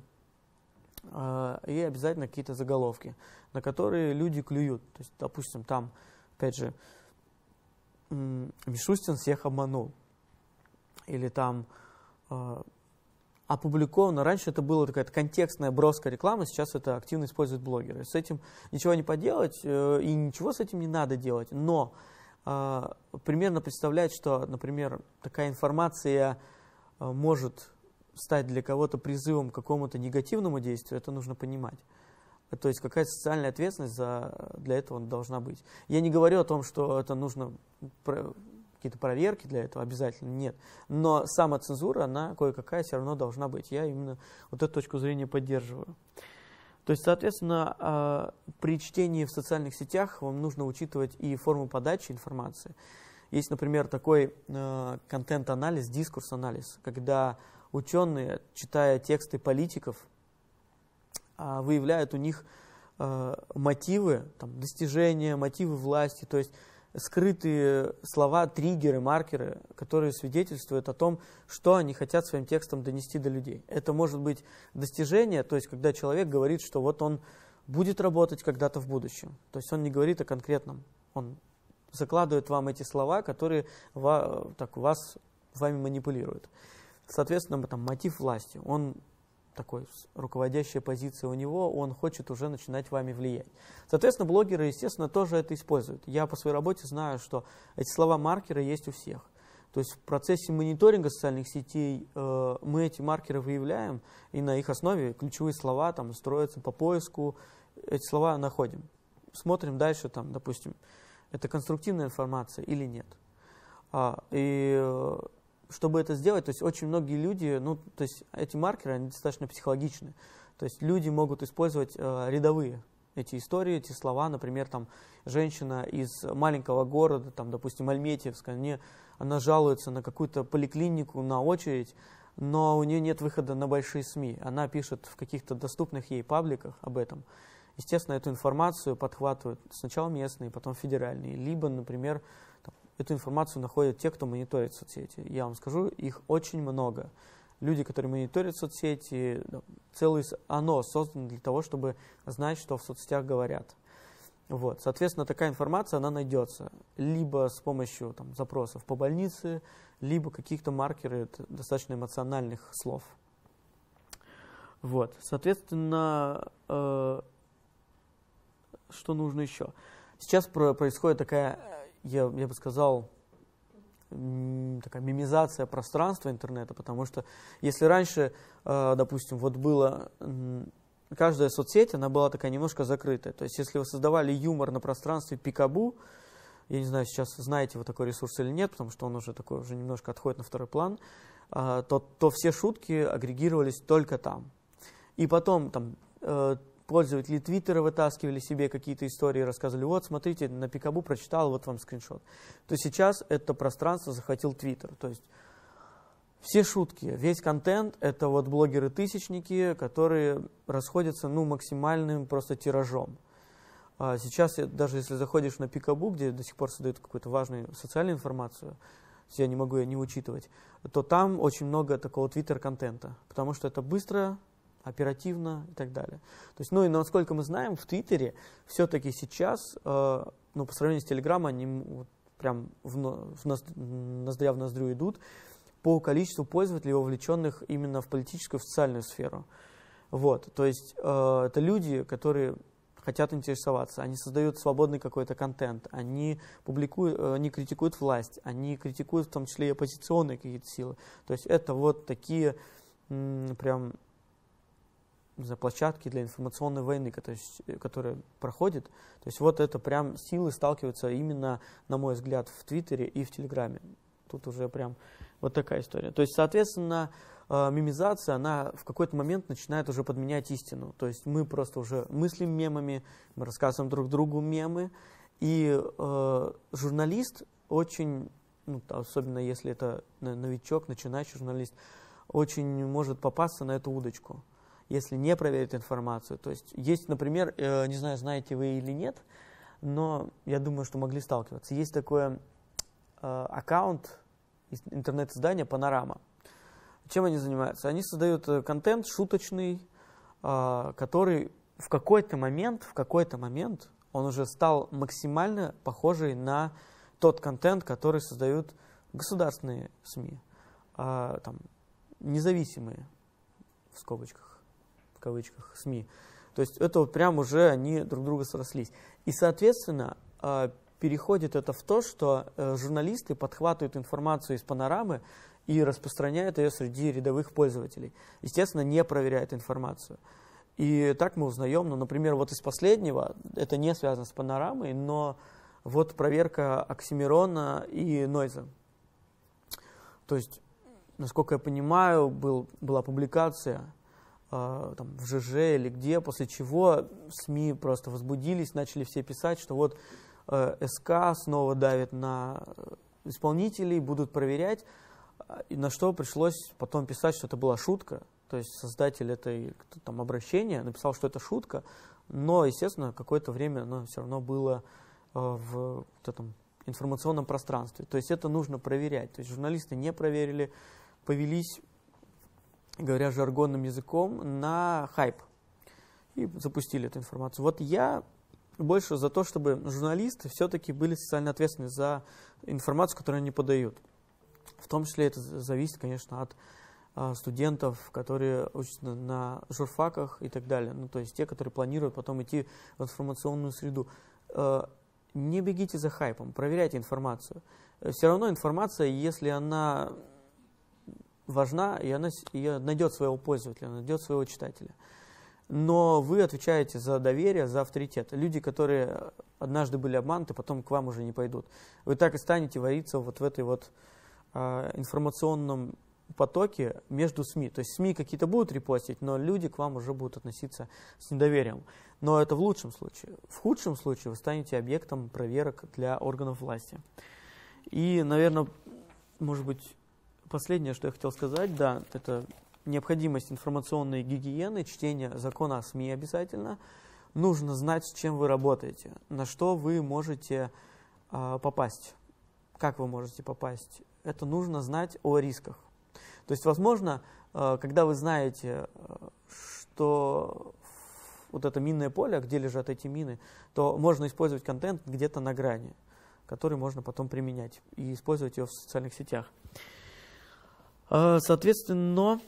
и обязательно какие-то заголовки, на которые люди клюют. То есть, допустим, там, опять же, Мишустин всех обманул. Или там опубликовано. Раньше это была такая контекстная броская реклама, сейчас это активно используют блогеры. С этим ничего не поделать, и ничего с этим не надо делать. Но примерно представлять, что, например, такая информация может стать для кого-то призывом к какому-то негативному действию, это нужно понимать. То есть какая-то социальная ответственность для этого должна быть. Я не говорю о том, что это нужно какие-то проверки для этого обязательно, нет. Но самоцензура, она кое-какая все равно должна быть. Я именно эту точку зрения поддерживаю. То есть, соответственно, при чтении в социальных сетях вам нужно учитывать и форму подачи информации. Есть, например, такой контент-анализ, дискурс-анализ, когда ученые, читая тексты политиков, выявляют у них мотивы, достижения, мотивы власти, то есть скрытые слова, триггеры, маркеры, которые свидетельствуют о том, что они хотят своим текстом донести до людей. Это может быть достижение, то есть когда человек говорит, что вот он будет работать когда-то в будущем. То есть он не говорит о конкретном, он закладывает вам эти слова, которые вами манипулируют. Соответственно, мотив власти. Он такой руководящая позиция у него, он хочет уже начинать вами влиять. Соответственно, блогеры, естественно, тоже это используют. Я по своей работе знаю, что эти слова-маркеры есть у всех. То есть в процессе мониторинга социальных сетей мы эти маркеры выявляем, и на их основе ключевые слова там строятся по поиску, эти слова находим. Смотрим дальше, там, допустим, это конструктивная информация или нет. Чтобы это сделать, то есть очень многие люди, ну, то есть эти маркеры, они достаточно психологичны. То есть люди могут использовать рядовые эти истории, эти слова. Например, там женщина из маленького города, там, допустим, Альметьевска, она жалуется на какую-то поликлинику, на очередь, но у нее нет выхода на большие СМИ. Она пишет в каких-то доступных ей пабликах об этом. Естественно, эту информацию подхватывают сначала местные, потом федеральные. Либо, например, эту информацию находят те, кто мониторит соцсети. Я вам скажу, их очень много. Люди, которые мониторят соцсети, целый оно создано для того, чтобы знать, что в соцсетях говорят. Вот. Соответственно, такая информация, она найдется либо с помощью там, запросов по больнице, либо каких-то маркеров достаточно эмоциональных слов. Вот. Соответственно, что нужно еще? Сейчас происходит такая, я бы сказал, такая мемизация пространства интернета, потому что если раньше, допустим, вот было, каждая соцсеть, она была такая немножко закрытая, то есть если вы создавали юмор на пространстве Пикабу, я не знаю, сейчас знаете вы такой ресурс или нет, потому что он уже такой, уже немножко отходит на второй план, то все шутки агрегировались только там. И потом там пользователи Твиттера вытаскивали себе какие-то истории, рассказывали, вот, смотрите, на Пикабу прочитал, вот вам скриншот. То сейчас это пространство захватил Твиттер. То есть все шутки, весь контент, это вот блогеры-тысячники, которые расходятся, ну, максимальным просто тиражом. Сейчас, даже если заходишь на Пикабу, где до сих пор создают какую-то важную социальную информацию, я не могу ее не учитывать, то там очень много такого Твиттер-контента, потому что это быстро, оперативно и так далее. То есть, ну и насколько мы знаем, в Твиттере все-таки сейчас, ну, по сравнению с Телеграмом, они вот прям ноздря в ноздрю идут по количеству пользователей, вовлеченных именно в политическую, в социальную сферу. Вот, то есть это люди, которые хотят интересоваться, они создают свободный какой-то контент, они публикуют, они критикуют власть, они критикуют в том числе и оппозиционные какие-то силы. То есть это вот такие прям за площадки для информационной войны, которые проходят. То есть вот это прям силы сталкиваются именно, на мой взгляд, в Твиттере и в Телеграме. Тут уже прям вот такая история. То есть, соответственно, мемизация, она в какой-то момент начинает уже подменять истину. То есть мы просто уже мыслим мемами, мы рассказываем друг другу мемы. И журналист очень, ну, особенно если это новичок, начинающий журналист, очень может попасться на эту удочку, если не проверит информацию. То есть, например, не знаю, знаете вы или нет, но я думаю, что могли сталкиваться. Есть такой аккаунт интернет-издания «Панорама». Чем они занимаются? Они создают контент шуточный, который в какой-то момент он уже стал максимально похожий на тот контент, который создают государственные СМИ, там, независимые, в кавычках, СМИ. То есть это вот прям уже они друг друга срослись. И, соответственно, переходит это в то, что журналисты подхватывают информацию из «Панорамы» и распространяют ее среди рядовых пользователей. Естественно, не проверяют информацию. И так мы узнаем, ну, например, вот из последнего, это не связано с «Панорамой», но вот проверка Оксимирона и Нойза. То есть, насколько я понимаю, была публикация там, в ЖЖ или где, после чего СМИ просто возбудились, начали все писать, что вот СК снова давит на исполнителей, будут проверять, и на что пришлось потом писать, что это была шутка. То есть создатель этой там, обращения написал, что это шутка, но, естественно, какое-то время оно все равно было в этом информационном пространстве. То есть это нужно проверять. То есть журналисты не проверили, повелись, говоря жаргонным языком, на хайп и запустили эту информацию. Вот я больше за то, чтобы журналисты все-таки были социально ответственны за информацию, которую они подают. В том числе это зависит, конечно, от студентов, которые учатся на журфаках и так далее. Ну, то есть те, которые планируют потом идти в информационную среду. Не бегите за хайпом, проверяйте информацию. Все равно информация, если она важна, и она найдет своего пользователя, найдет своего читателя. Но вы отвечаете за доверие, за авторитет. Люди, которые однажды были обмануты, потом к вам уже не пойдут. Вы так и станете вариться вот в этой вот информационном потоке между СМИ. То есть СМИ какие-то будут репостить, но люди к вам уже будут относиться с недоверием. Но это в лучшем случае. В худшем случае вы станете объектом проверок для органов власти. И, наверное, может быть, последнее, что я хотел сказать, да, это необходимость информационной гигиены, чтение закона о СМИ обязательно. Нужно знать, с чем вы работаете, на что вы можете попасть, как вы можете попасть. Это нужно знать о рисках. То есть, возможно, когда вы знаете, что вот это минное поле, где лежат эти мины, то можно использовать контент где-то на грани, который можно потом применять и использовать его в социальных сетях. Соответственно,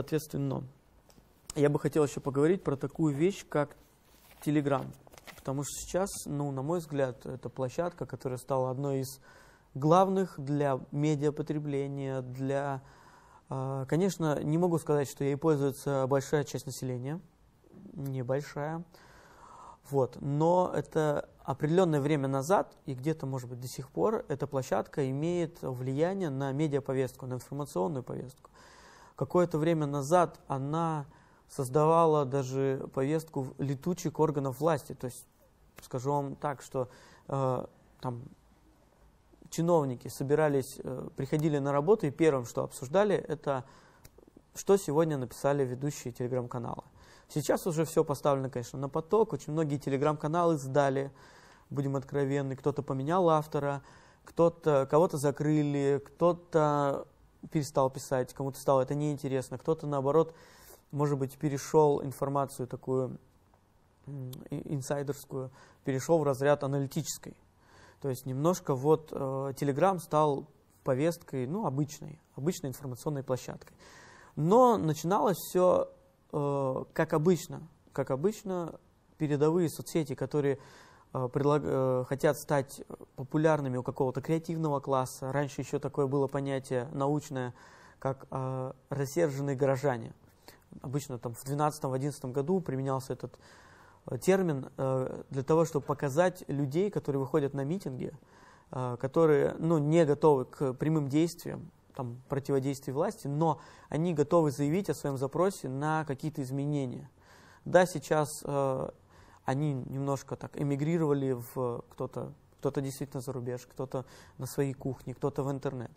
я бы хотел еще поговорить про такую вещь, как Telegram. Потому что сейчас, ну, на мой взгляд, это площадка, которая стала одной из главных для медиапотребления, для... Конечно, не могу сказать, что ей пользуется большая часть населения, небольшая, вот, но это определенное время назад, и где-то, может быть, до сих пор, эта площадка имеет влияние на медиаповестку, на информационную повестку. Какое-то время назад она создавала даже повестку летучих органов власти, то есть, скажу вам так, что там чиновники собирались, приходили на работу, и первым, что обсуждали, это что сегодня написали ведущие телеграм-канала. Сейчас уже все поставлено, конечно, на поток. Очень многие телеграм-каналы сдали, будем откровенны. Кто-то поменял автора, кого-то закрыли, кто-то перестал писать, кому-то стало это неинтересно, кто-то, наоборот, может быть, перешел информацию такую инсайдерскую, перешел в разряд аналитической. То есть немножко вот Telegram стал повесткой, ну, обычной информационной площадкой. Но начиналось все как обычно, передовые соцсети, которые хотят стать популярными у какого-то креативного класса. Раньше еще такое было понятие научное, как рассерженные горожане. Обычно там в 2012-2011 году применялся этот термин для того, чтобы показать людей, которые выходят на митинги, которые, ну, не готовы к прямым действиям, там, противодействию власти, но они готовы заявить о своем запросе на какие-то изменения. Да, сейчас они немножко так эмигрировали в кто-то действительно за рубеж, кто-то на своей кухне, кто-то в интернет.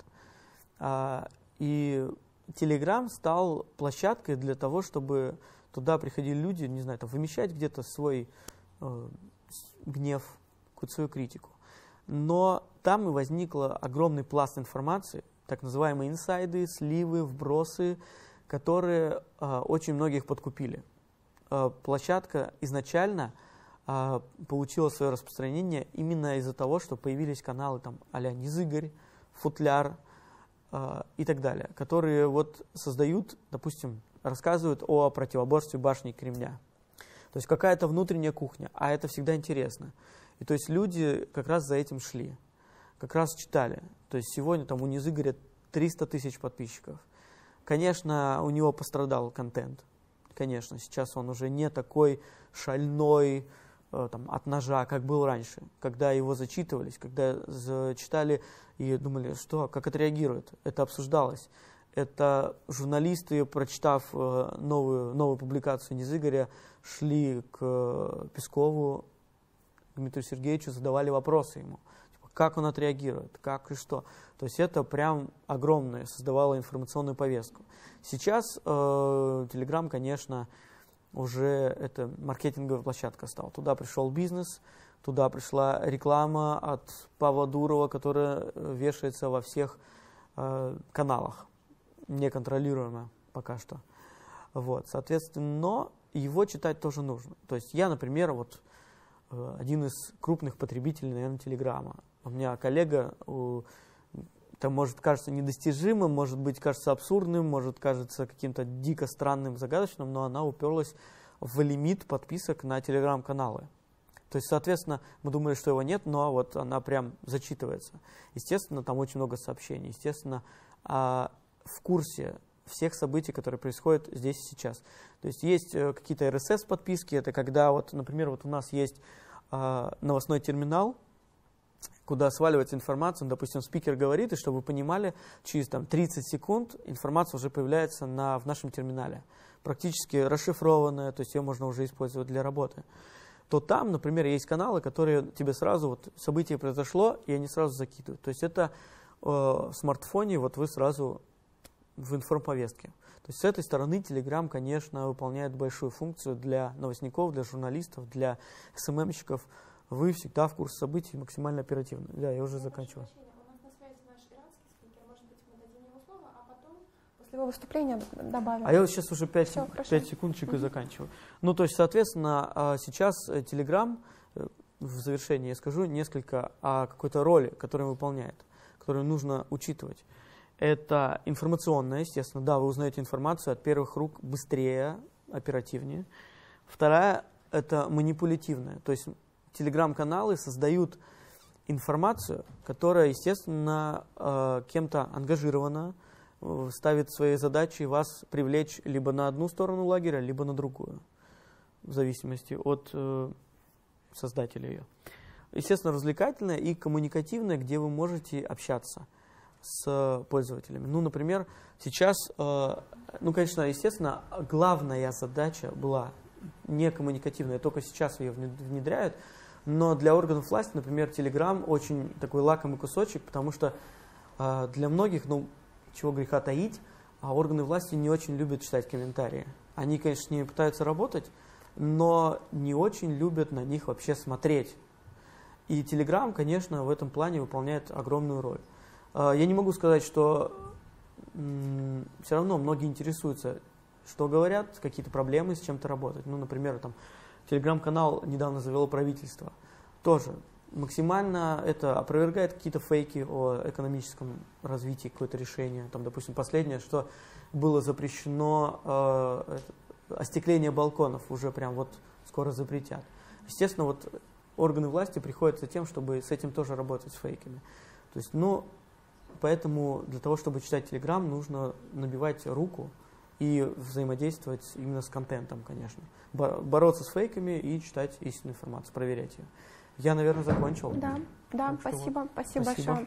И Telegram стал площадкой для того, чтобы туда приходили люди, не знаю, там, вымещать где-то свой гнев, какую-то свою критику. Но там и возникла огромный пласт информации, так называемые инсайды, сливы, вбросы, которые очень многих подкупили. Площадка изначально получила свое распространение именно из-за того, что появились каналы там а-ля Низыгорь, Футляр и так далее, которые вот создают, допустим, рассказывают о противоборстве башни Кремля. То есть какая-то внутренняя кухня, а это всегда интересно. И то есть люди как раз за этим шли, как раз читали. То есть сегодня там у Низыгоря 300 тысяч подписчиков. Конечно, у него пострадал контент. Конечно, сейчас он уже не такой шальной, там, от ножа, как был раньше, когда его зачитывались, когда зачитали и думали, что, как отреагируют. Это обсуждалось. Это журналисты, прочитав новую публикацию Низыгоря, шли к Пескову, Дмитрию Сергеевичу, задавали вопросы ему. Как он отреагирует, как и что. То есть это прям огромное, создавало информационную повестку. Сейчас Telegram, конечно, уже это маркетинговая площадка стала. Туда пришел бизнес, туда пришла реклама от Павла Дурова, которая вешается во всех каналах, неконтролируемо пока что. Вот, соответственно, но его читать тоже нужно. То есть я, например, вот один из крупных потребителей, наверное, Телеграма. У меня коллега это может кажется недостижимым, может быть кажется абсурдным, может кажется каким-то дико странным, загадочным, но она уперлась в лимит подписок на телеграм-каналы. То есть, соответственно, мы думали, что его нет, но вот она прям зачитывается. Естественно, там очень много сообщений. Естественно, в курсе всех событий, которые происходят здесь и сейчас. То есть какие-то RSS-подписки, это когда, вот, например, вот у нас есть новостной терминал, куда сваливается информация, допустим, спикер говорит, и чтобы вы понимали, через 30 секунд информация уже появляется в нашем терминале. Практически расшифрованная, то есть ее можно уже использовать для работы. То там, например, есть каналы, которые тебе сразу, вот событие произошло, и они сразу закидывают. То есть это в смартфоне, вот вы сразу в информповестке. То есть с этой стороны Telegram, конечно, выполняет большую функцию для новостников, для журналистов, для СММщиков. Вы всегда в курсе событий максимально оперативно. Да, я уже заканчиваю. У нас на связи наш иранский спикер. Может быть, мы дадим ему слово, а потом после его выступления добавим. А я вот сейчас уже 5 секундчик и заканчиваю. Ну, то есть, соответственно, сейчас Telegram, в завершении я скажу несколько о какой-то роли, которую он выполняет, которую нужно учитывать. Это информационная, естественно. Да, вы узнаете информацию от первых рук быстрее, оперативнее. Вторая – это манипулятивная. То есть телеграм-каналы создают информацию, которая, естественно, кем-то ангажирована, ставит своей задачей вас привлечь либо на одну сторону лагеря, либо на другую, в зависимости от создателя ее. Естественно, развлекательная и коммуникативная, где вы можете общаться с пользователями. Ну, например, сейчас, конечно, естественно, главная задача была не коммуникативная, только сейчас ее внедряют, но для органов власти, например, Telegram очень такой лакомый кусочек, потому что для многих, чего греха таить, органы власти не очень любят читать комментарии. Они, конечно, с ними пытаются работать, но не очень любят на них вообще смотреть. И Telegram, конечно, в этом плане выполняет огромную роль. Я не могу сказать, что все равно многие интересуются, что говорят, какие-то проблемы, с чем-то работать. Ну, например, там Телеграм-канал недавно завело правительство. Тоже максимально это опровергает какие-то фейки о экономическом развитии, какое-то решение. Там, допустим, последнее, что было запрещено остекление балконов, уже прям вот скоро запретят. Естественно, вот органы власти приходят за тем, чтобы с этим тоже работать, с фейками. То есть, поэтому для того, чтобы читать Telegram, нужно набивать руку и взаимодействовать именно с контентом, конечно. Бороться с фейками и читать истинную информацию, проверять ее. Я, наверное, закончил. Да, спасибо большое.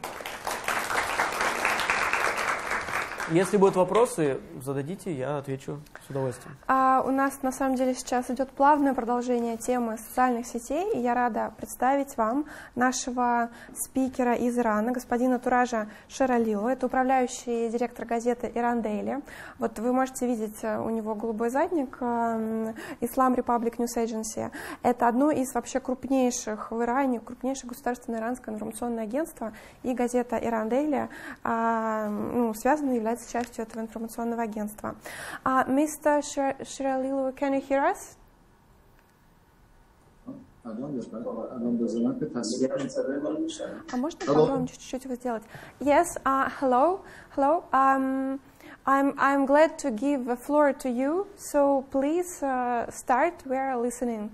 Если будут вопросы, зададите, я отвечу с удовольствием. У нас на самом деле сейчас идет плавное продолжение темы социальных сетей, и я рада представить вам нашего спикера из Ирана, господина Туража Шералилова. Это управляющий директор газеты «Иран Дейли». Вот вы можете видеть у него голубой задник Islam Republic News Agency. Это одно из вообще крупнейших в Иране, крупнейшее государственное иранское информационное агентство, и газета «Иран Дейли» связана, является частью этого информационного агентства. Mr. Shiralilou, can you hear us? Можно погромче чуть-чуть его сделать? Yes, hello. I'm glad to give the floor to you, so please start. We are listening.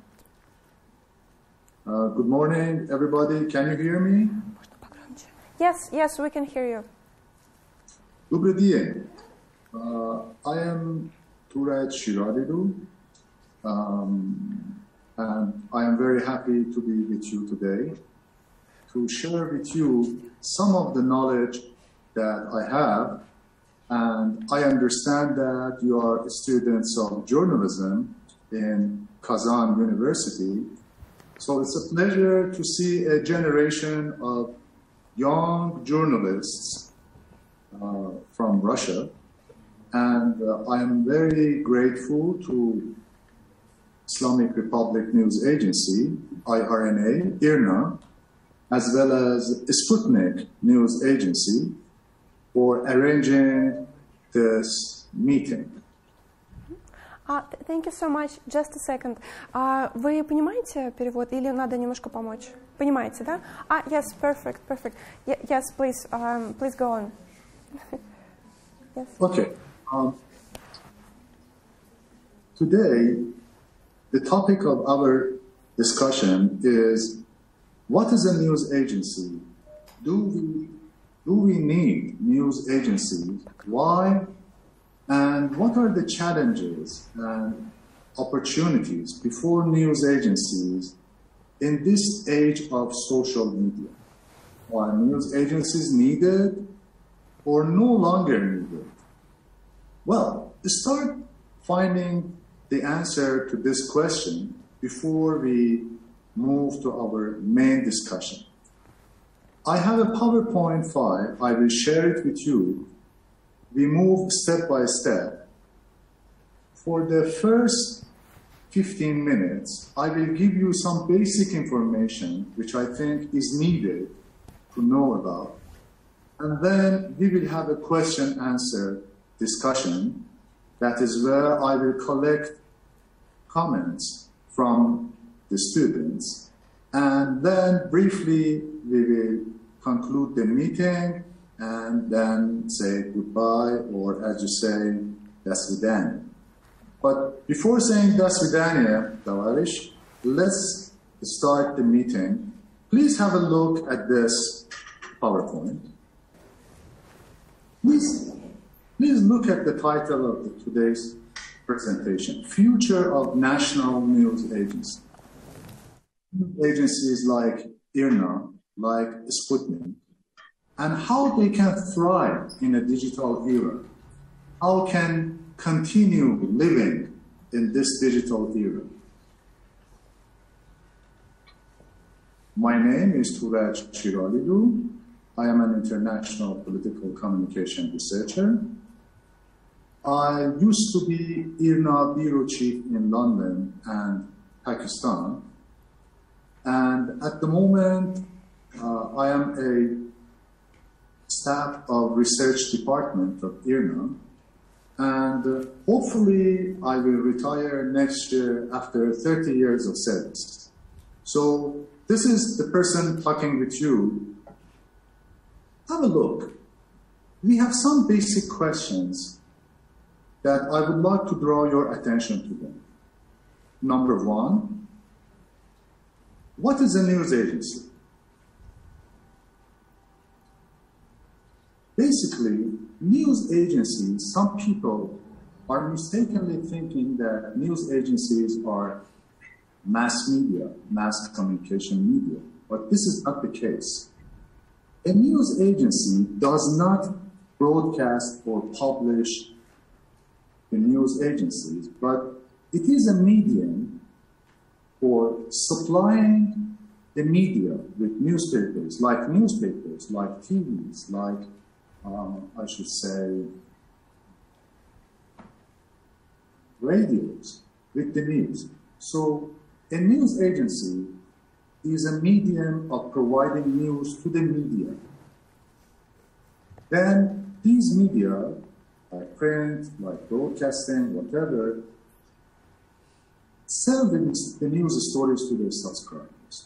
Good morning, everybody. Can you hear me? Yes, we can hear you. Добрый день. I am Turaj Shiralilou, and I am very happy to be with you today to share with you some of the knowledge that I have, and I understand that you are students of journalism in Kazan University, so it's a pleasure to see a generation of young journalists from Russia, and I am very grateful to Islamic Republic News Agency, IRNA, as well as Sputnik News Agency for arranging this meeting. Thank you so much. Just a second. Вы понимаете перевод или надо немножко помочь? Понимаете, да? Yes, perfect, perfect. Yes, please, please go on. Yes. Okay. Today, the topic of our discussion is, what is a news agency? Do we need news agencies? Why? And what are the challenges and opportunities before news agencies in this age of social media? Are news agencies needed or no longer needed? Well, start finding the answer to this question before we move to our main discussion. I have a PowerPoint file. I will share it with you. We move step by step. For the first 15 minutes, I will give you some basic information which I think is needed to know about. And then we will have a question-answer discussion. That is where I will collect comments from the students. And then briefly, we will conclude the meeting and then say goodbye, or as you say, до свидания. But before saying до свидания, товарищ, let's start the meeting. Please have a look at this PowerPoint. Please look at the title of today's presentation, Future of National News Agency. Agencies like IRNA, like Sputnik, and how they can thrive in a digital era. How can continue living in this digital era. My name is Turaj Shiralidu. I am an international political communication researcher. I used to be IRNA bureau chief in London and Pakistan. And at the moment, I am a staff of research department of IRNA. And hopefully I will retire next year after 30 years of service. So this is the person talking with you. Have a look. We have some basic questions that I would like to draw your attention to them. Number one, what is a news agency? Basically, news agencies, some people are mistakenly thinking that news agencies are mass media, mass communication media, but this is not the case. A news agency does not broadcast or publish the news agencies, but it is a medium for supplying the media with newspapers, like TVs, like I should say, radios with the news. So a news agency is a medium of providing news to the media. Then these media, like print, like broadcasting, whatever, sell the news stories to their subscribers.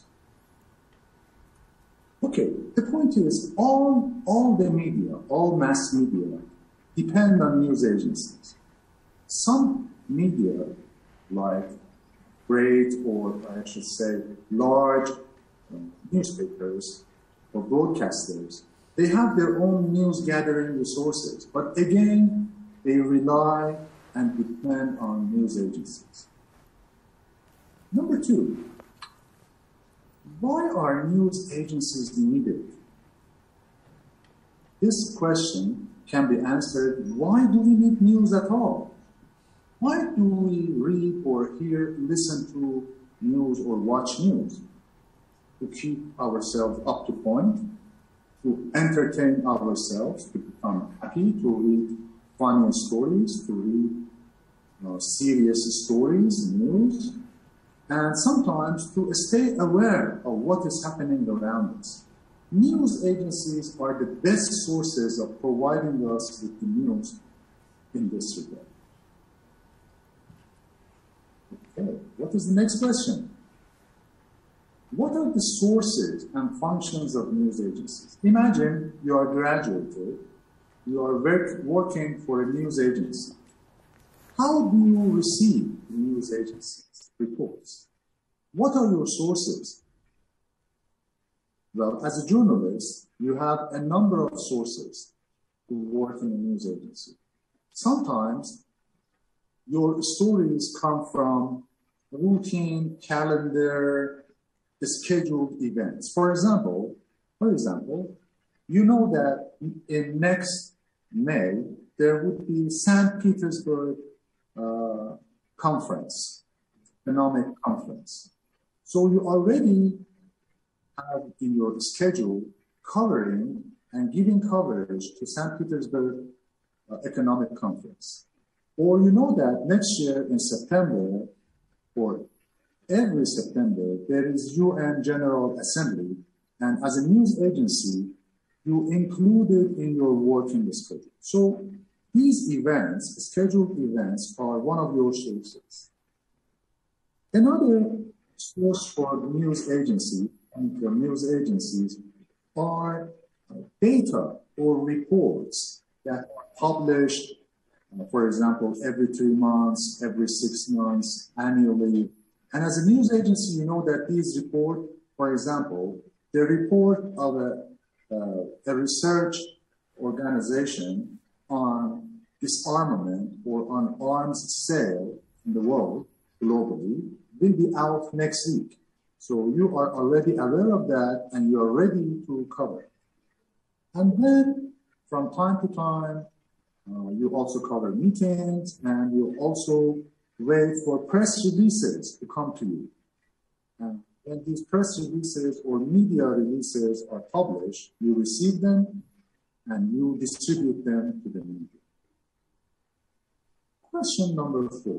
Okay, the point is, all the media, all mass media, depend on news agencies. Some media, like great, or I should say large newspapers or broadcasters, they have their own news gathering resources, but again, they rely and depend on news agencies. Number two, why are news agencies needed? This question can be answered, why do we need news at all? Why do we read or listen to news or watch news? To keep ourselves up to point, to entertain ourselves, to become happy, to read funny stories, to read serious stories, news, and sometimes to stay aware of what is happening around us. News agencies are the best sources of providing us with the news in this regard. What is the next question? What are the sources and functions of news agencies? Imagine you are graduated, you are working for a news agency. How do you receive the news agency's reports? What are your sources? Well, as a journalist, you have a number of sources who work in a news agency. Sometimes your stories come from routine, calendar, scheduled events. For example, you know that in next May, there would be St. Petersburg conference, economic conference. So you already have in your schedule covering and giving coverage to St. Petersburg economic conference. Or you know that next year in September, or every September, there is UN General Assembly, and as a news agency, you include it in your working schedule. So these events, scheduled events, are one of your sources. Another source for news agency and for news agencies are data or reports that are published, for example, every 3 months, every 6 months, annually. And as a news agency, you know that these reports, for example, the report of a research organization on disarmament or on arms sale in the world globally will be out next week. So you are already aware of that and you are ready to cover it. And then from time to time, you also cover meetings and you also wait for press releases to come to you. And when these press releases or media releases are published, you receive them and you distribute them to the media. Question number 4.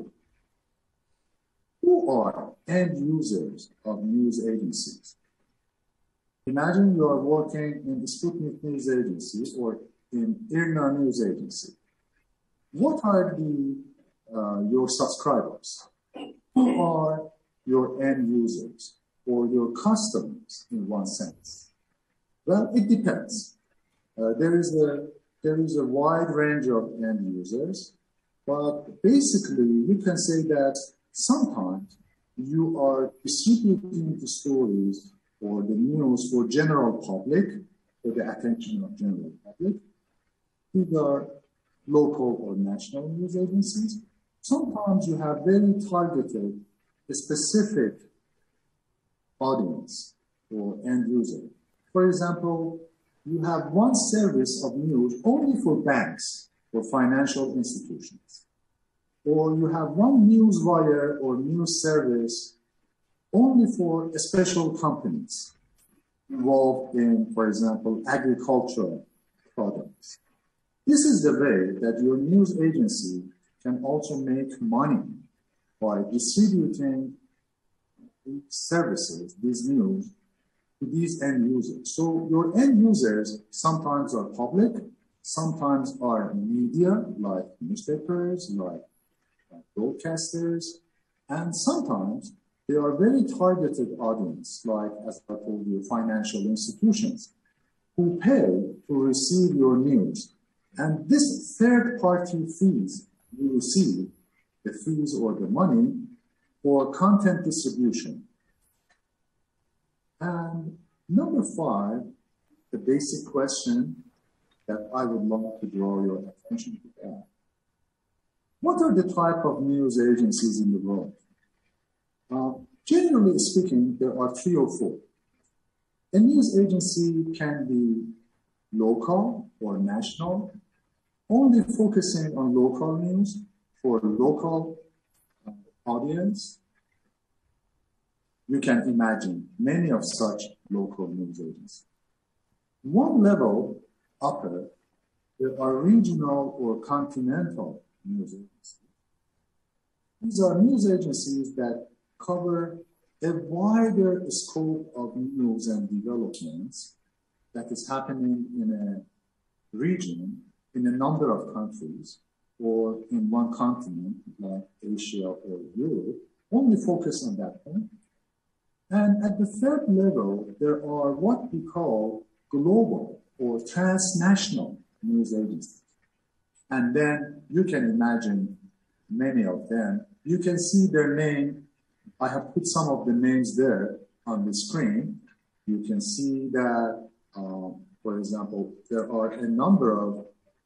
Who are end users of news agencies? Imagine you are working in the Sputnik News Agency or in IRNA News Agency. What are your subscribers? Who are your end users or your customers in one sense? Well, it depends. There is a wide range of end users, but basically you can say that sometimes you are distributing the stories or the news for general public, for the attention of general public. These are local or national news agencies. Sometimes you have very targeted, specific audience or end user. For example, you have one service of news only for banks or financial institutions. Or you have one news wire or news service only for special companies involved in, for example, agricultural products. This is the way that your news agency can also make money by distributing these services, these news, to these end users. So your end users sometimes are public, sometimes are media, like newspapers, like broadcasters, and sometimes they are very targeted audience, like, as I told you, financial institutions, who pay to receive your news. And this third-party fees you receive, the fees or the money, for content distribution. And number 5, the basic question that I would love to draw your attention to that. What are the type of news agencies in the world? Generally speaking, there are 3 or 4. A news agency can be local or national, only focusing on local news for local audience. You can imagine many of such local news agencies. One level upper, there are regional or continental news agencies. These are news agencies that cover a wider scope of news and developments that is happening in a region, in a number of countries, or in one continent like Asia or Europe, only focus on that point. And at the third level, there are what we call global or transnational news agencies. And then you can imagine many of them. You can see their name. I have put some of the names there on the screen. You can see that, for example, there are a number of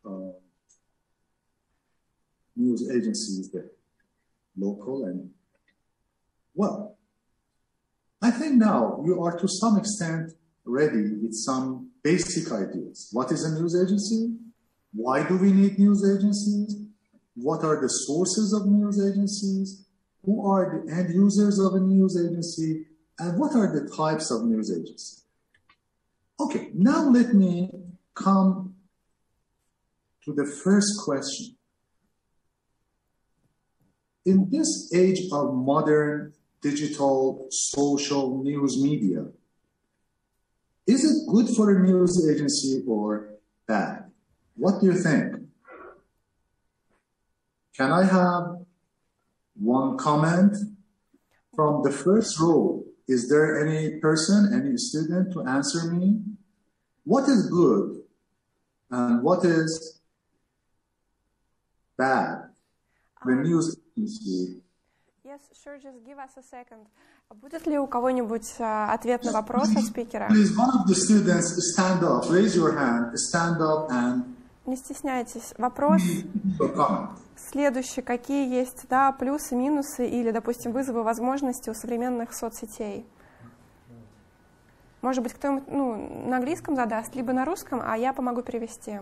news agencies there, local and, well, I think now you are to some extent ready with some basic ideas. What is a news agency? Why do we need news agencies? What are the sources of news agencies? Who are the end users of a news agency? And what are the types of news agencies? Okay, now let me come to the first question. In this age of modern digital social news media, is it good for a news agency or bad? What do you think? Can I have one comment from the first row? Is there any person, any student to answer me? What is good and what is bad? The news agency. Yes, sure, just give us a second. Будет ли у кого-нибудь ответ на вопрос от спикера? Please, one of the students stand up, raise your hand, stand up and... Не стесняйтесь. Вопрос следующий. Какие есть, да, плюсы, минусы или, допустим, вызовы, возможности у современных соцсетей? Может быть, кто-нибудь на английском задаст, либо на русском, а я помогу перевести.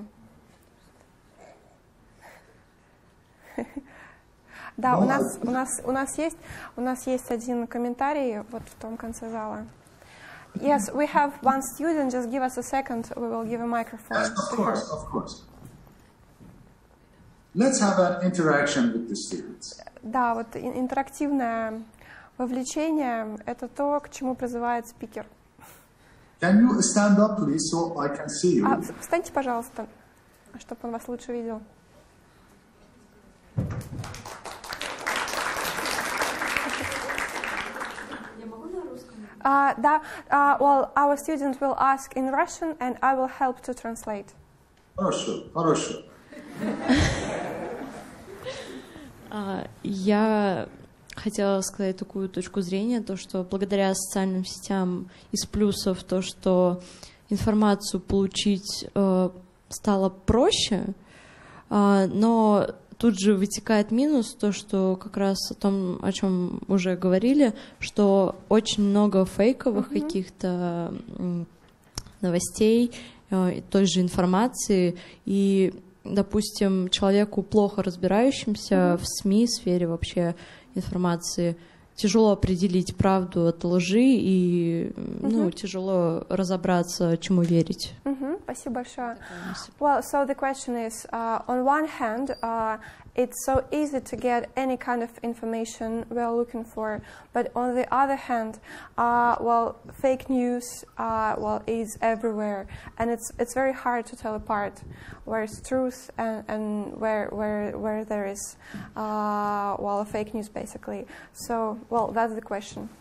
Да, у нас есть один комментарий вот в том конце зала. Yes, we have one student. Just give us a second. We will give a microphone. Yes, of course. Let's have an interaction with the students. Да, вот интерактивное вовлечение – это то, к чему призывает спикер. Can you stand up, please, so I can see you? Встаньте, пожалуйста, чтобы он вас лучше видел. Да, well, our student will ask in Russian, and I will help to translate. Хорошо. Я хотела сказать такую точку зрения, то, что благодаря социальным сетям из плюсов то, что информацию получить стало проще, но тут же вытекает минус, то, что как раз о том, о чем уже говорили, что очень много фейковых каких-то новостей, той же информации, и, допустим, человеку, плохо разбирающимся в СМИ, сфере вообще информации, тяжело определить правду от лжи и тяжело разобраться, чему верить. Спасибо большое. Well, so the question is, on one hand, it's so easy to get any kind of information we are looking for, but on the other hand, well, fake news, well, is everywhere, and it's very hard to tell apart where is truth and where there is, well, fake news, basically. So, well, that's the question.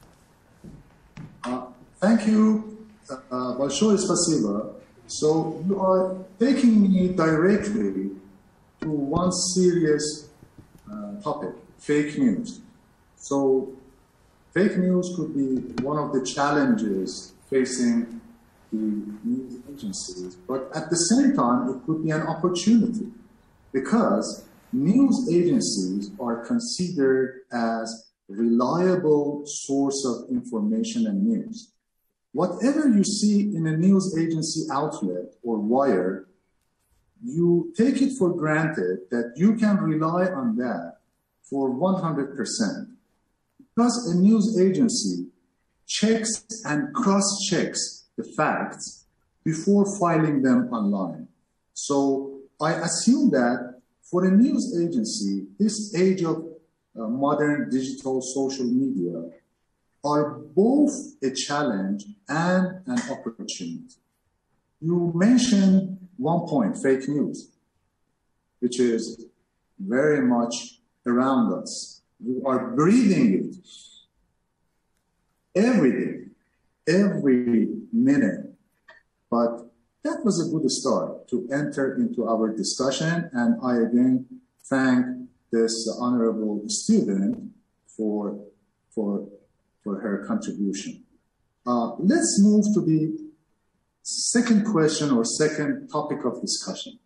Thank you. Большое спасибо. So you are taking me directly to one serious topic, fake news. So fake news could be one of the challenges facing the news agencies, but at the same time, it could be an opportunity because news agencies are considered as reliable source of information and news. Whatever you see in a news agency outlet or wire, you take it for granted that you can rely on that for 100%. Because a news agency checks and cross-checks the facts before filing them online. So I assume that for a news agency, this age of modern digital social media are both a challenge and an opportunity. You mentioned one point, fake news, which is very much around us. You are breathing it every day, every minute. But that was a good start to enter into our discussion, and I again thank this honorable student for her contribution. Let's move to the second question or second topic of discussion.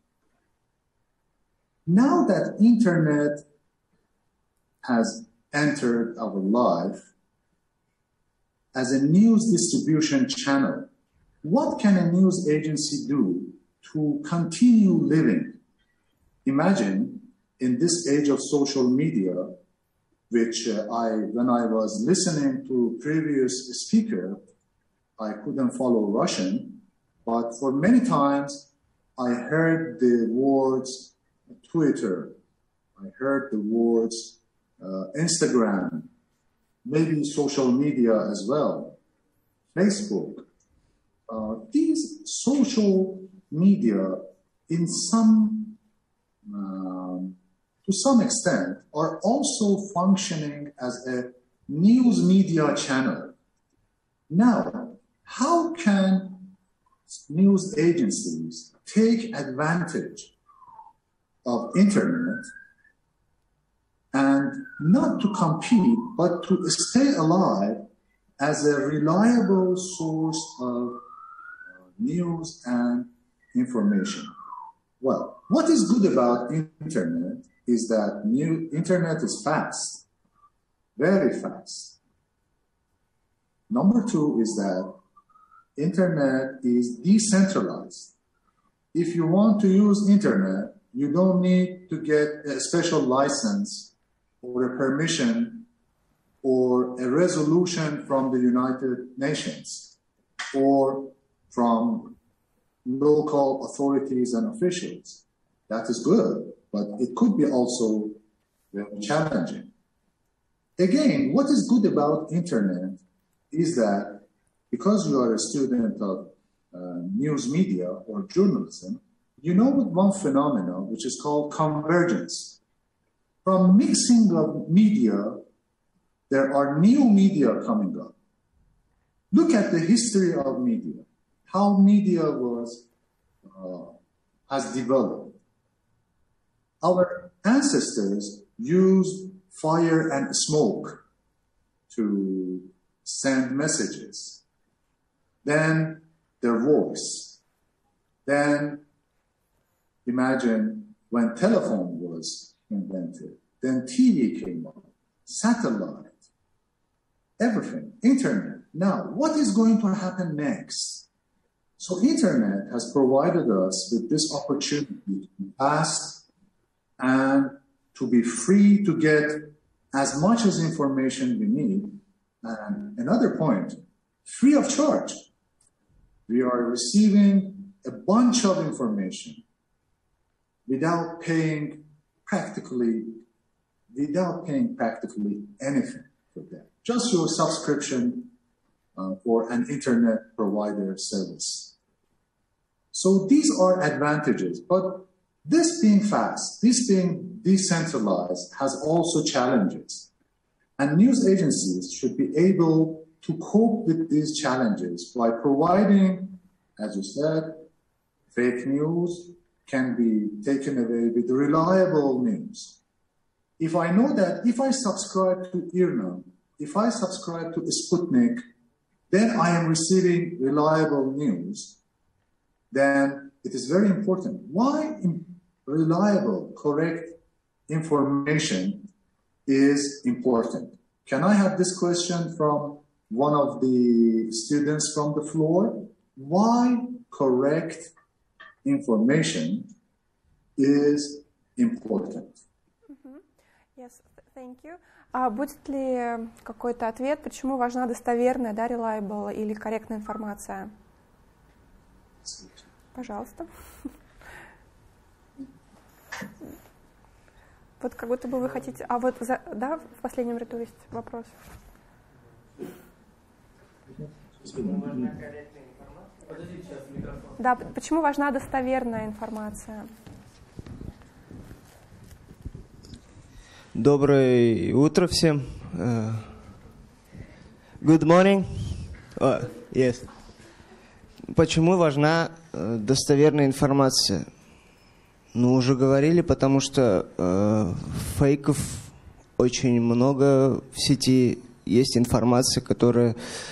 Now that internet has entered our life as a news distribution channel, what can a news agency do to continue living? Imagine in this age of social media, which when I was listening to previous speaker, I couldn't follow Russian, but for many times I heard the words Twitter, I heard the words Instagram, maybe social media as well, Facebook. These social media, in to some extent, are also functioning as a news media channel. Now, how can news agencies take advantage of internet and not to compete, but to stay alive as a reliable source of news and information? Well, what is good about internet is that internet is fast, very fast. Number two is that internet is decentralized. If you want to use internet, you don't need to get a special license or a permission or a resolution from the United Nations or from local authorities and officials. That is good, but it could be also very challenging. Again, what is good about internet is that because you are a student of news media or journalism, you know one phenomenon which is called convergence. From mixing of media, there are new media coming up. Look at the history of media, how media has developed. Our ancestors used fire and smoke to send messages. Then their voice. Then imagine when telephone was invented. Then TV came up, satellite, everything, internet. Now, what is going to happen next? So internet has provided us with this opportunity to be fast and to be free to get as much as information we need. And another point, free of charge. We are receiving a bunch of information without paying practically anything for that. Just your subscription for an internet provider service. So these are advantages, but this being fast, this being decentralized has also challenges. And news agencies should be able to cope with these challenges by providing, as you said, fake news can be taken away with reliable news. If I know that if I subscribe to IRNA, if I subscribe to Sputnik, then I am receiving reliable news, then it is very important. Why reliable, correct information is important? Can I have this question from one of the students from the floor? Why correct information is important? Yes, thank you. Будет ли какой-то ответ, почему важна достоверная, да, reliable или корректная информация? Пожалуйста. Вот как будто бы вы хотите... А вот, да, в последнем ряду есть вопрос. Да, почему важна достоверная информация? Доброе утро всем. Good morning. Yes. Почему важна достоверная информация? Ну, уже говорили, потому что фейков очень много в сети. Есть информация, которая,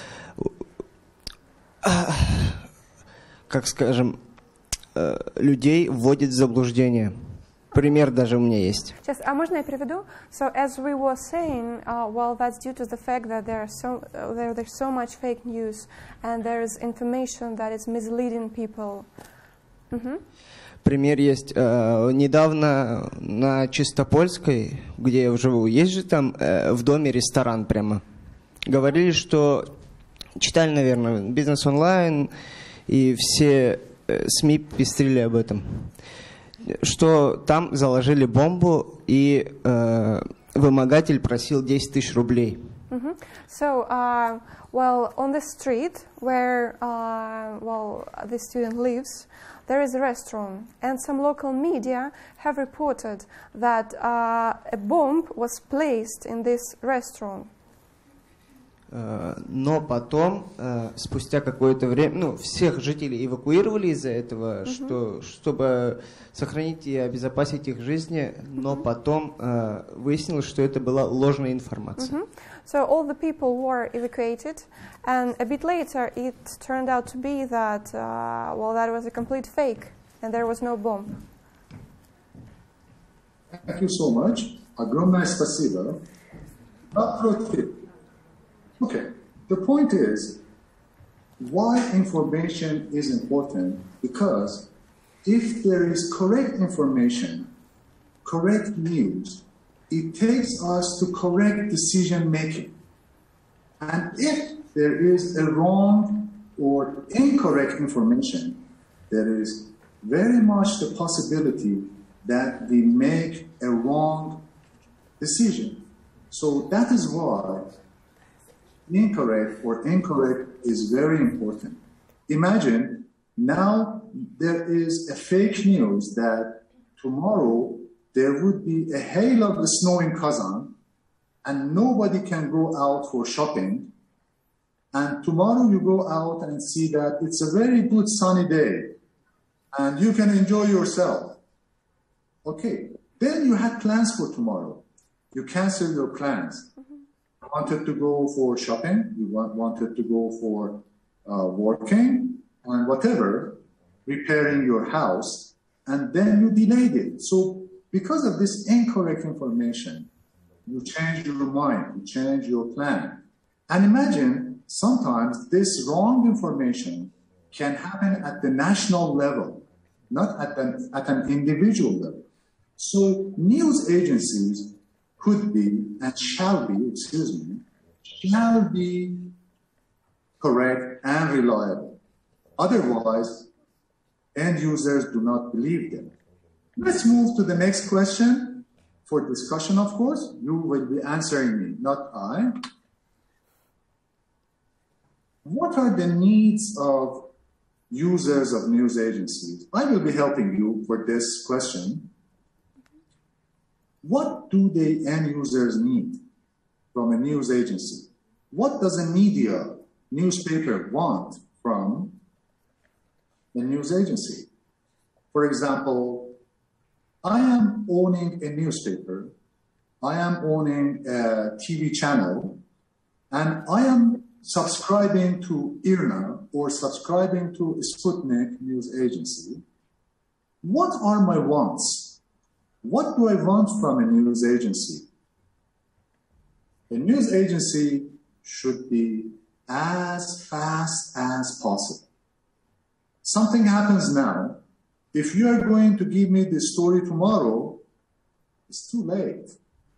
как скажем, людей вводит в заблуждение. Пример даже у меня есть. Сейчас, а можно я переведу? So as we were saying, well, that's due to the fact that there's so much fake news and there is information that is misleading people. Пример есть. Недавно на Чистопольской, где я живу, есть же там в доме ресторан прямо. Говорили, что читали, наверное, Бизнес онлайн, и все СМИ пестрили об этом. Что там заложили бомбу, и вымогатель просил 10 тысяч рублей. So, well, on the street where, well, the student lives, there is a restaurant, and some local media have reported that a bomb was placed in this restaurant. Но потом, спустя какое-то время, ну, всех жителей эвакуировали из-за этого, чтобы сохранить и обезопасить их жизни, но потом выяснилось, что это была ложная информация. So all the people were evacuated, and a bit later it turned out to be that, well, that was a complete fake, and there was no bomb. Thank you so much. Огромное спасибо. Okay, the point is, why information is important? Because if there is correct information, correct news, it takes us to correct decision making. And if there is a wrong or incorrect information, there is very much the possibility that we make a wrong decision. So that is why incorrect is very important. Imagine now there is a fake news that tomorrow there would be a hail of the snow in Kazan and nobody can go out for shopping. And tomorrow you go out and see that it's a very good sunny day and you can enjoy yourself. Okay, then you had plans for tomorrow. You cancel your plans. You wanted to go for shopping, you wanted to go for working and whatever, repairing your house, and then you delayed it. So because of this incorrect information, you change your mind, you change your plan. And imagine sometimes this wrong information can happen at the national level, not at an individual level. So news agencies could be and shall be correct and reliable. Otherwise, end users do not believe them. Let's move to the next question for discussion, of course. You will be answering me, not I. What are the needs of users of news agencies? I will be helping you for this question. What do the end users need from a news agency? What does a newspaper want from a news agency? For example, I am owning a newspaper, I am owning a TV channel, and I am subscribing to IRNA or subscribing to Sputnik news agency. What are my wants? What do I want from a news agency? A news agency should be as fast as possible. Something happens now. If you are going to give me the story tomorrow, it's too late.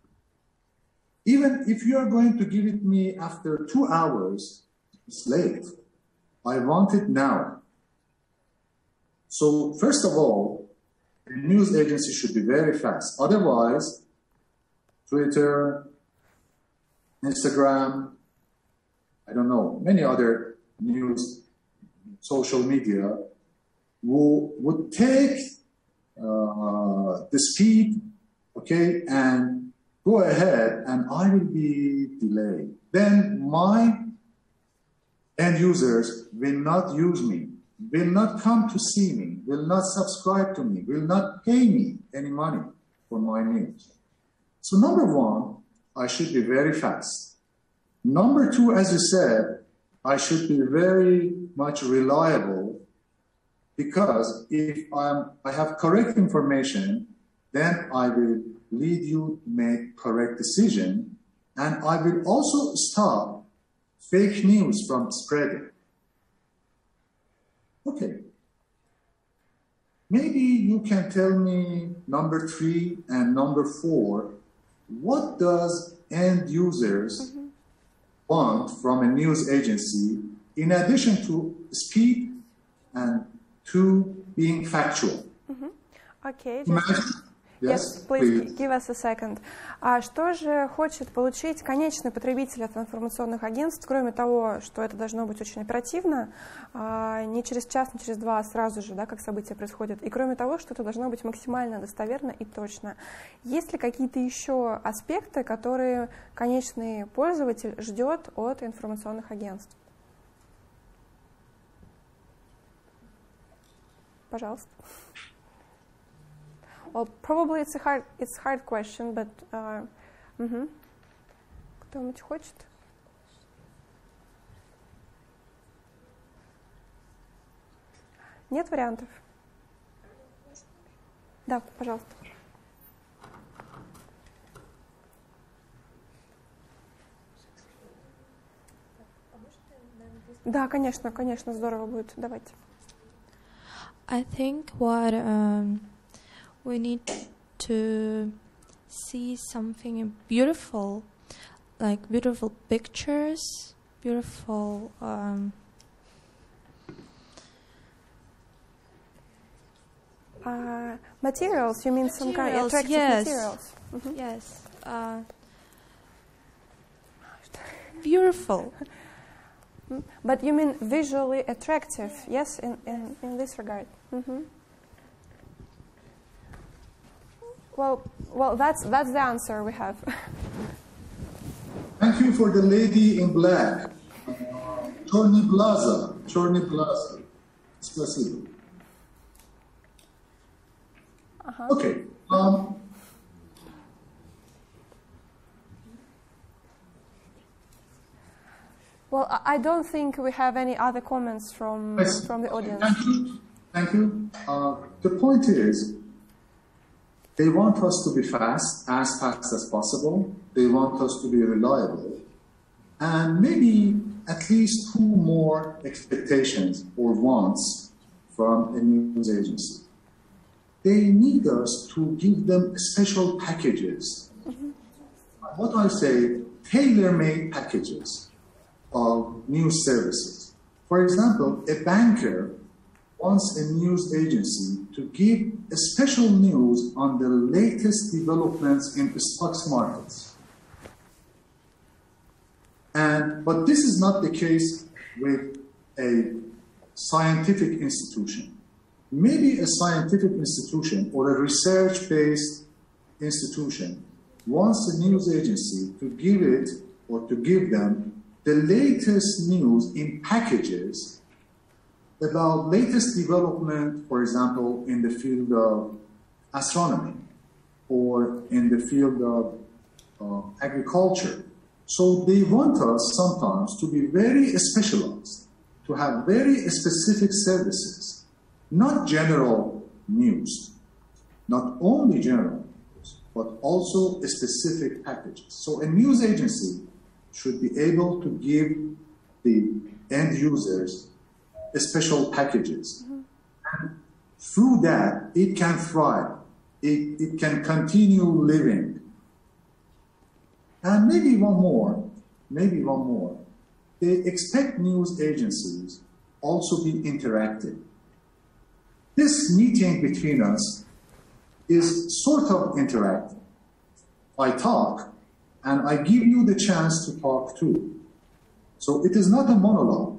Even if you are going to give it me after 2 hours, it's late. I want it now. So first of all, the news agency should be very fast. Otherwise, Twitter, Instagram, I don't know, many other news, social media would take the speed, okay, and go ahead and I will be delayed. Then my end users will not use me, will not come to see me, will not subscribe to me, will not pay me any money for my news. So number one, I should be very fast. Number two, as you said, I should be very much reliable, because if I have correct information, then I will lead you to make correct decision, and I will also stop fake news from spreading. Okay. Maybe you can tell me number 3 and number 4, what does end users want from a news agency in addition to speed and to being factual? Okay. Yes, please give us a second. А что же хочет получить конечный потребитель от информационных агентств, кроме того, что это должно быть очень оперативно, не через час, не через два, а сразу же, да, как события происходят, и кроме того, что это должно быть максимально достоверно и точно. Есть ли какие-то еще аспекты, которые конечный пользователь ждет от информационных агентств? Пожалуйста. Well, probably it's a hard question, but кто-нибудь хочет? Нет вариантов? Да, пожалуйста. Да, конечно, конечно, здорово будет. Давайте. I think what we need to see something beautiful, like beautiful pictures, beautiful materials. You mean some kind of attractive materials? Yes. Beautiful. But you mean visually attractive? Yes, in this regard. Well, that's the answer we have. Thank you for the lady in black. Chorny Plaza. Спасибо. Okay. Well, I don't think we have any other comments from the audience. Thank you. The point is, they want us to be fast as possible. They want us to be reliable. And maybe at least 2 more expectations or wants from a news agency. They need us to give them special packages. What I say, tailor-made packages of news services. For example, a banker wants a news agency to give a special news on the latest developments in the stocks markets. But this is not the case with a scientific institution. Maybe a scientific institution or a research-based institution wants a news agency to give it or to give them the latest news in packages about latest development, for example, in the field of astronomy or in the field of agriculture. So they want us sometimes to be very specialized, to have very specific services, not general news, not only general news, but also specific packages. So a news agency should be able to give the end users special packages. And through that, it can thrive. It can continue living. And maybe one more. They expect news agencies also be interactive. This meeting between us is sort of interactive. I talk, and I give you the chance to talk too. So it is not a monologue.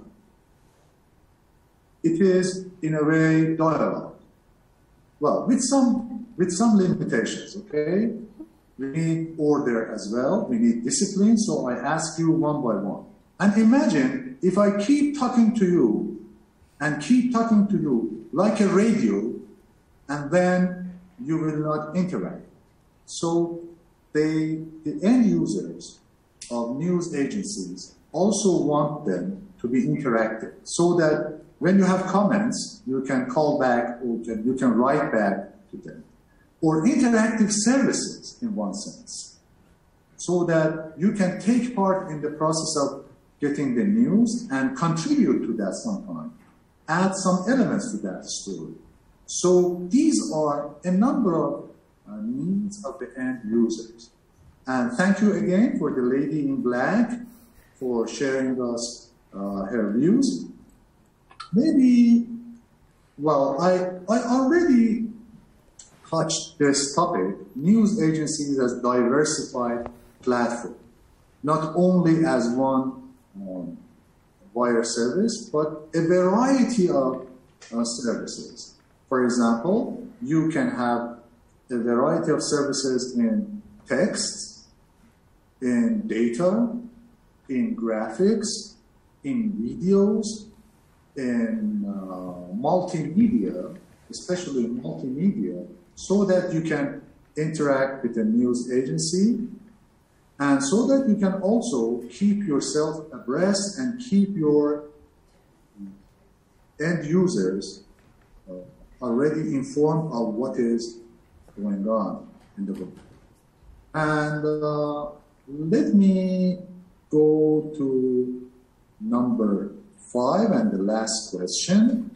It is, in a way, dialogue. Well, with some limitations, okay? We need order as well. We need discipline. So I ask you one by one. And imagine if I keep talking to you and keep talking to you like a radio, and then you will not interact. So the end users of news agencies also want them to be interactive, so that when you have comments, you can call back or you can write back to them. Or interactive services in one sense, so that you can take part in the process of getting the news and contribute to that sometime, add some elements to that story. So these are a number of needs of the end users. And thank you again for the lady in black for sharing us her views. Maybe, well, I already touched this topic, news agencies as diversified platform, not only as one wire service, but a variety of services. For example, you can have a variety of services in text, in data, in graphics, in videos, in multimedia, especially multimedia, so that you can interact with a news agency and so that you can also keep yourself abreast and keep your end users already informed of what is going on in the world. And let me go to number 5 and the last question.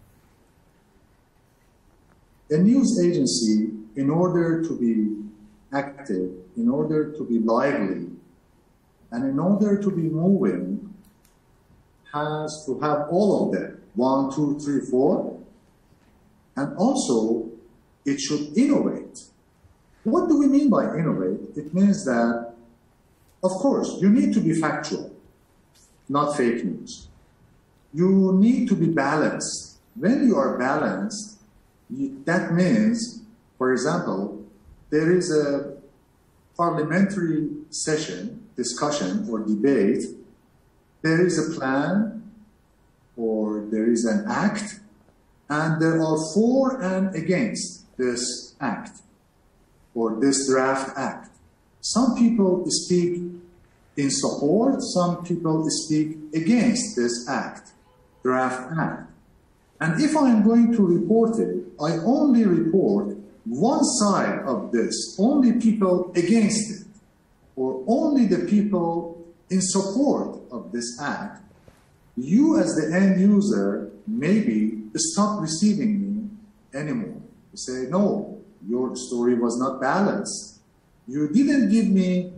A news agency, in order to be active, in order to be lively, and in order to be moving, has to have all of them, 1, 2, 3, 4, and also it should innovate. What do we mean by innovate? It means that, of course, you need to be factual, not fake news. You need to be balanced. When you are balanced, that means, for example, there is a parliamentary session, discussion, or debate. There is a plan, or there is an act, and there are for and against this act, or this draft act. Some people speak in support, some people speak against this act, draft act. And if I am going to report it, I only report one side of this, only people against it, or only the people in support of this act. You as the end user maybe stop receiving me anymore. You say, no, your story was not balanced. You didn't give me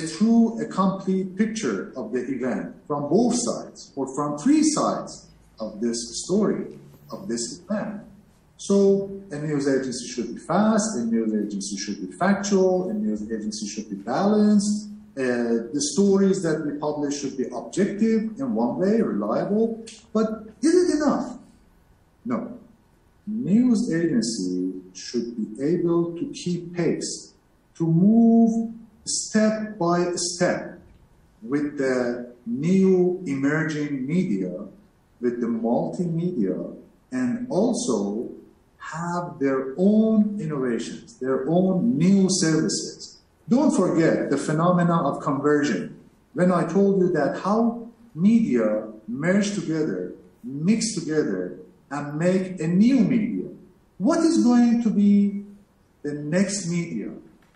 a complete picture of the event from both sides or from 3 sides of this story, of this event. So a news agency should be fast, a news agency should be factual, a news agency should be balanced. The stories that we publish should be objective in one way, reliable. But is it enough? No. News agency should be able to keep pace, to move step by step with the new emerging media, with the multimedia, and also have their own innovations, their own new services. Don't forget the phenomena of conversion. When I told you that how media merge together, mix together, and make a new media, what is going to be the next media?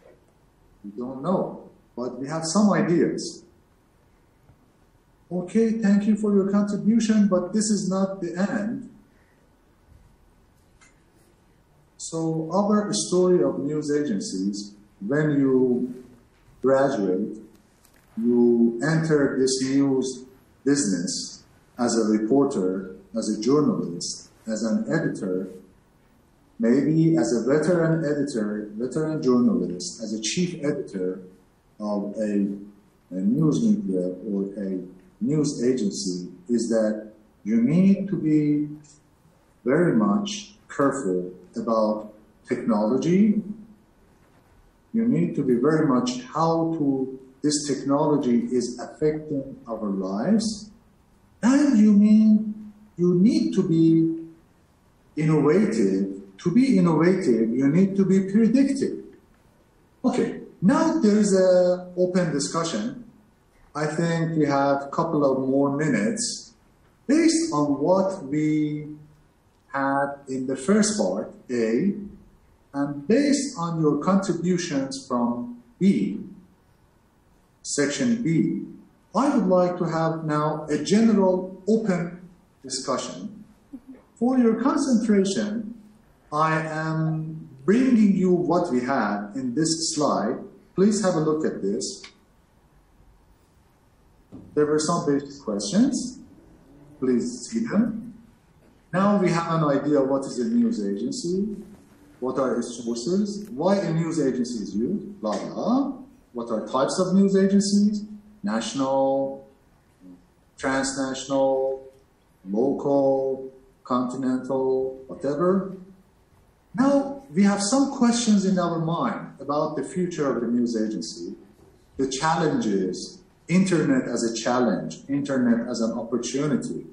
We don't know, but we have some ideas. Okay, thank you for your contribution, but this is not the end. So our story of news agencies, when you graduate, you enter this news business as a reporter, as a journalist, as an editor, maybe as a veteran editor, veteran journalist, as a chief editor of a news media or a news agency, is that you need to be very much careful about technology, You need to be very much how this technology is affecting our lives. And you need to be innovative. To be innovative, you need to be predictive. Okay, now there's an open discussion. I think we have a couple of more minutes. Based on what we had in the first part, A, and based on your contributions from B, section B, I would like to have now a general open discussion. For your concentration, I am bringing you what we had in this slide. Please have a look at this. There were some basic questions. Please see them. Now we have an idea of what is a news agency, what are its sources, why a news agency is used, blah, blah. What are types of news agencies? National, transnational, local, continental, whatever. Now, we have some questions in our mind about the future of the news agency, the challenges, internet as a challenge, internet as an opportunity.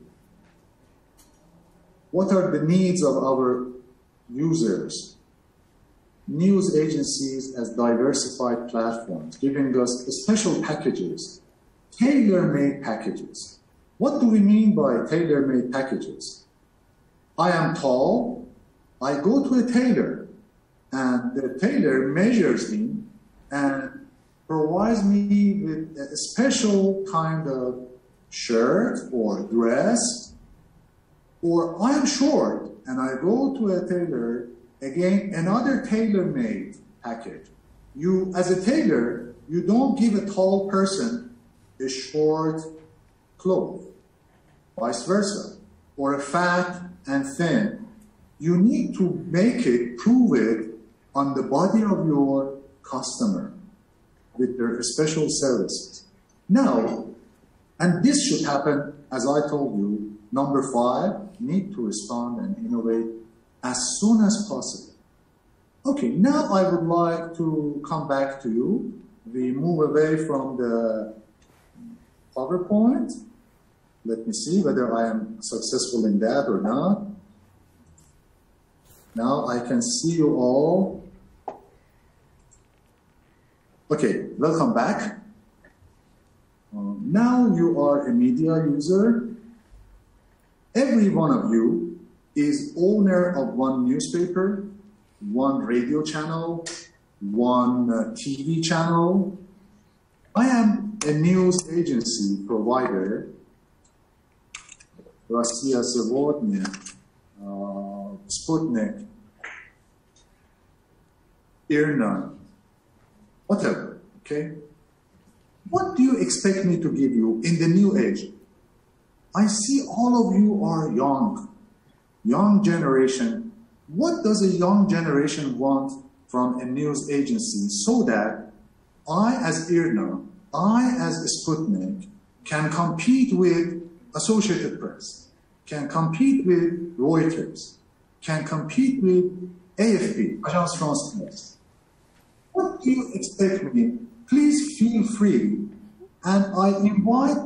What are the needs of our users? News agencies as diversified platforms, giving us special packages, tailor-made packages. What do we mean by tailor-made packages? I am tall, I go to a tailor, and the tailor measures me and provides me with a special kind of shirt or dress, or I'm short and I go to a tailor, again, another tailor-made package. You, as a tailor, you don't give a tall person a short cloth, vice versa, or a fat and thin. You need to make it, prove it on the body of your customer with their special services. Now, and this should happen, as I told you, number 5, need to respond and innovate as soon as possible. Okay, now I would like to come back to you. We move away from the PowerPoint. Let me see whether I am successful in that or not. Now I can see you all. Okay, welcome back. Now you are a media user. Every one of you is owner of one newspaper, one radio channel, one TV channel. I am a news agency provider. Russia Сегодня, Sputnik, IRNA, whatever, okay? What do you expect me to give you in the new age? I see all of you are young generation. What does a young generation want from a news agency so that I, as IRNA, I, as Sputnik, can compete with Associated Press, can compete with Reuters, can compete with AFP, Agence France-Presse? What do you expect me? Please feel free. And I invite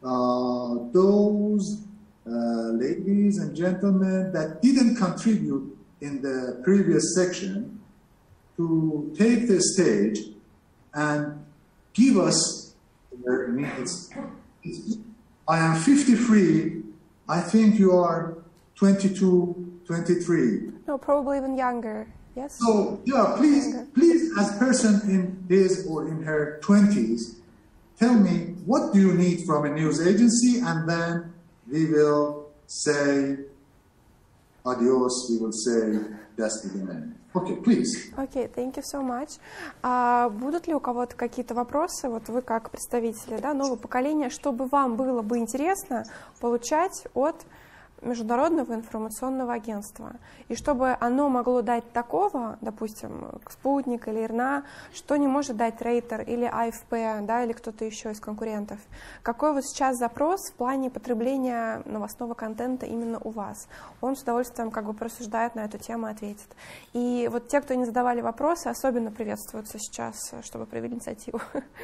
those ladies and gentlemen that didn't contribute in the previous section to take the stage and give us their needs. I am 53. I think you are 22, 23. No, probably even younger. Yes? So, yeah, please, as a person in his or in her 20s, tell me, what do you need from a news agency? And then we will say adios, we will say до свидания. Okay, please. Okay, thank you so much. Будут ли у кого-то какие-то вопросы, вот вы как представители, да, нового поколения, чтобы вам было бы интересно получать от международного информационного агентства. И чтобы оно могло дать такого, допустим, Спутник или ИРНА, что не может дать Рейтер или АФП, да, или кто-то еще из конкурентов. Какой вот сейчас запрос в плане потребления новостного контента именно у вас? Он с удовольствием как бы порассуждает на эту тему и ответит. И вот те, кто не задавали вопросы, особенно приветствуются сейчас, чтобы проявили инициативу.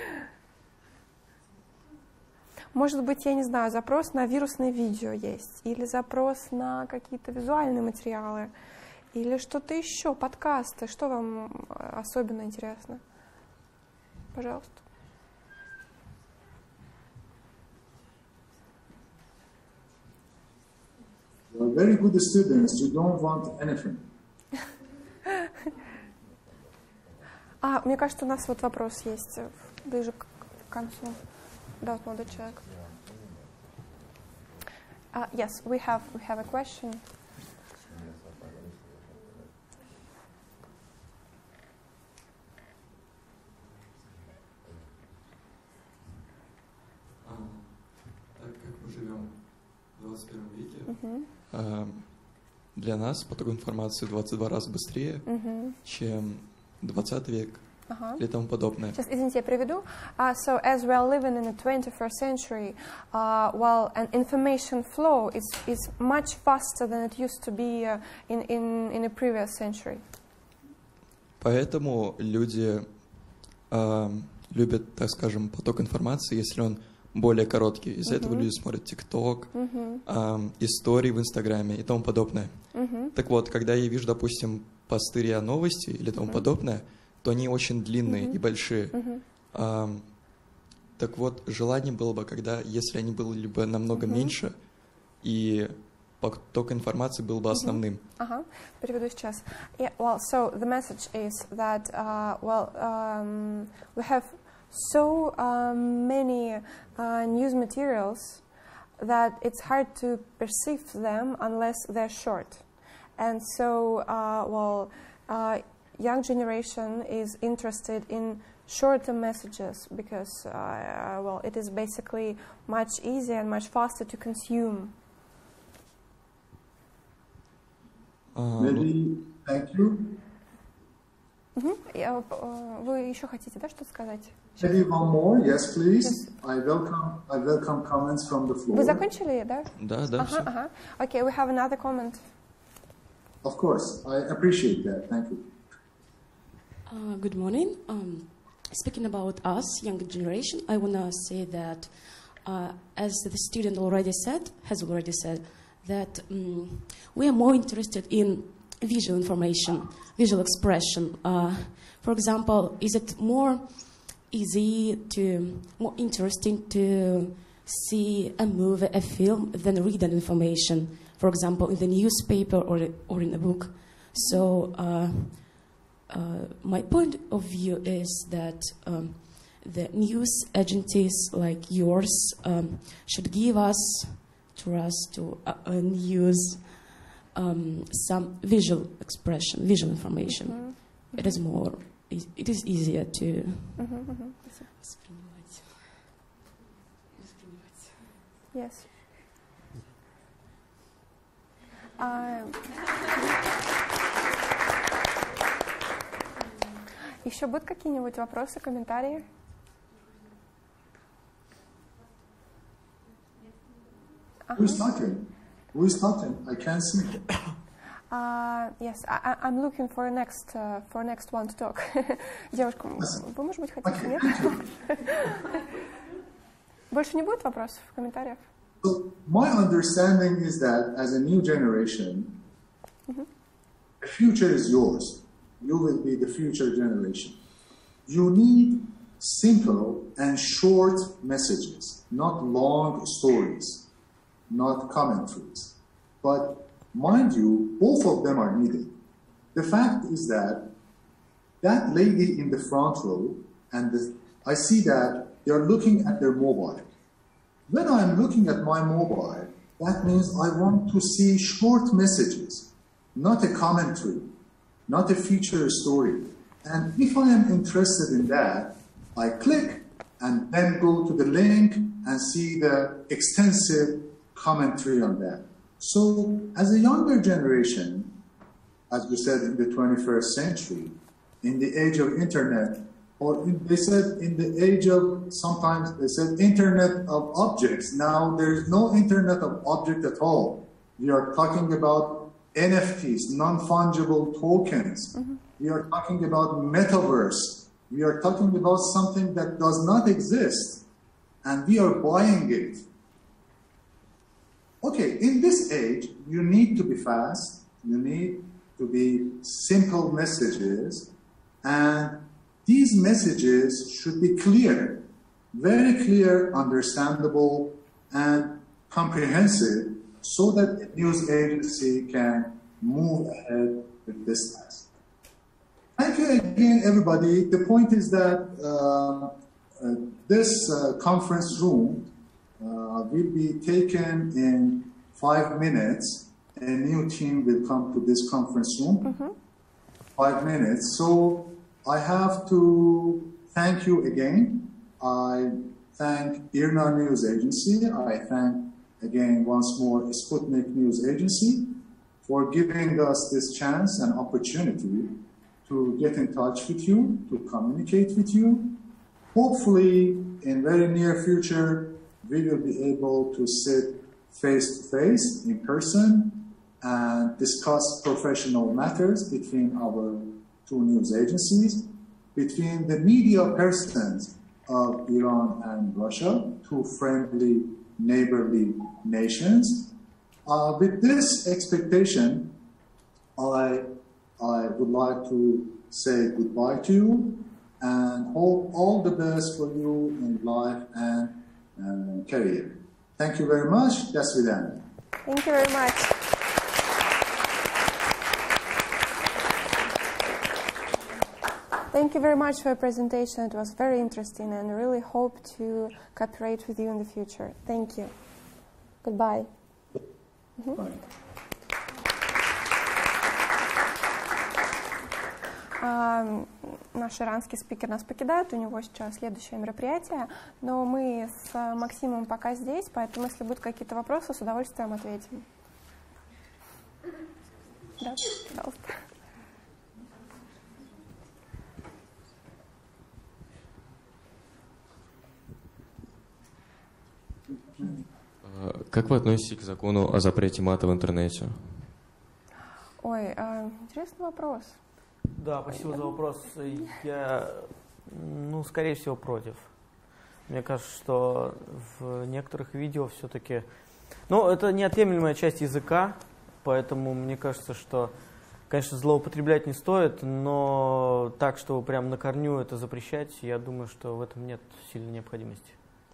Может быть, я не знаю, запрос на вирусные видео есть, или запрос на какие-то визуальные материалы, или что-то еще, подкасты. Что вам особенно интересно? Пожалуйста. You are very good students. You don't want anything. Мне кажется, у нас вот вопрос есть ближе к концу. Да, вот молодой человек. Yes, we have a question. Так как мы живем в 21 веке, для нас поток информации в 22 раза быстрее, чем 20 век. Или тому подобное. Сейчас, извините, я приведу. So as we are living in the 21st century, well, an information flow is much faster than it used to be in a previous century. Поэтому люди любят, так скажем, поток информации, если он более короткий. Из-за этого люди смотрят ТикТок, истории в Инстаграме и тому подобное. Так вот, когда я вижу, допустим, посты РИА Новости или тому подобное, то они очень длинные и большие. Так вот, желание было бы, если они были бы намного меньше, и поток информации был бы основным. Переведу сейчас. Yeah, well, so the message is that, we have so many news materials that it's hard to perceive them unless they're short. And so, young generation is interested in shorter messages because, it is basically much easier and much faster to consume. Maybe, thank you. Вы еще хотите, да, что-то сказать? Maybe one more, yes, please. I welcome comments from the floor. Вы закончили, да? Да, все. Okay, we have another comment. Of course, I appreciate that. Thank you. Good morning. Speaking about us, younger generation, I want to say that, as the student has already said, that we are more interested in visual information, visual expression. For example, is it more interesting to see a movie, a film, than read an information, for example, in the newspaper or in a book? So, my point of view is that the news agencies like yours should give us news some visual expression, visual information. It is easier to воспринимать. Yes. Еще будут какие-нибудь вопросы, комментарии? Who is talking? I can't see. Yes, I'm looking for next one to talk. Девушка, вы, может быть, хотите? Нет? Больше не будет вопросов, комментариев? So my understanding is that as a new generation, the future is yours. You will be the future generation. You need simple and short messages, not long stories, not commentaries. But mind you, both of them are needed. The fact is that lady in the front row, I see that they are looking at their mobile. When I'm looking at my mobile, that means I want to see short messages, not a commentary, not a feature story. And if I am interested in that, I click and then go to the link and see the extensive commentary on that. So as a younger generation, as we said in the 21st century, in the age of internet, or they said in the age of, sometimes they said internet of objects. Now there's no internet of object at all. We are talking about NFTs, non-fungible tokens. We are talking about metaverse. We are talking about something that does not exist, and we are buying it. Okay, in this age, you need to be fast. You need to be simple messages, and these messages should be clear, very clear, understandable, and comprehensive, so that the news agency can move ahead with this task. Thank you again, everybody. The point is that this conference room will be taken in 5 minutes. A new team will come to this conference room. 5 minutes. So I have to thank you again. I thank IRNA News Agency. I thank again once more Sputnik News Agency for giving us this chance and opportunity to get in touch with you, to communicate with you. Hopefully, in very near future, we will be able to sit face-to-face, in person, and discuss professional matters between our two news agencies, between the media persons of Iran and Russia, two friendly, neighborly nations. With this expectation, I would like to say goodbye to you and hope all the best for you in life and career. Thank you very much. До свидания. Thank you very much. Thank you very much for your presentation. It was very interesting, and I really hope to cooperate with you in the future. Thank you. Goodbye. Bye. Наш иранский спикер нас покидает, у него сейчас следующее мероприятие, но мы с Максимом пока здесь, поэтому если будут какие-то вопросы, с удовольствием ответим. Да, пожалуйста. Как вы относитесь к закону о запрете мата в интернете? Ой, интересный вопрос. Да, спасибо за вопрос. Я, скорее всего, против. Мне кажется, что в некоторых видео все-таки... это неотъемлемая часть языка, поэтому мне кажется, что, конечно, злоупотреблять не стоит, но так, чтобы прям на корню это запрещать, я думаю, что в этом нет сильной необходимости.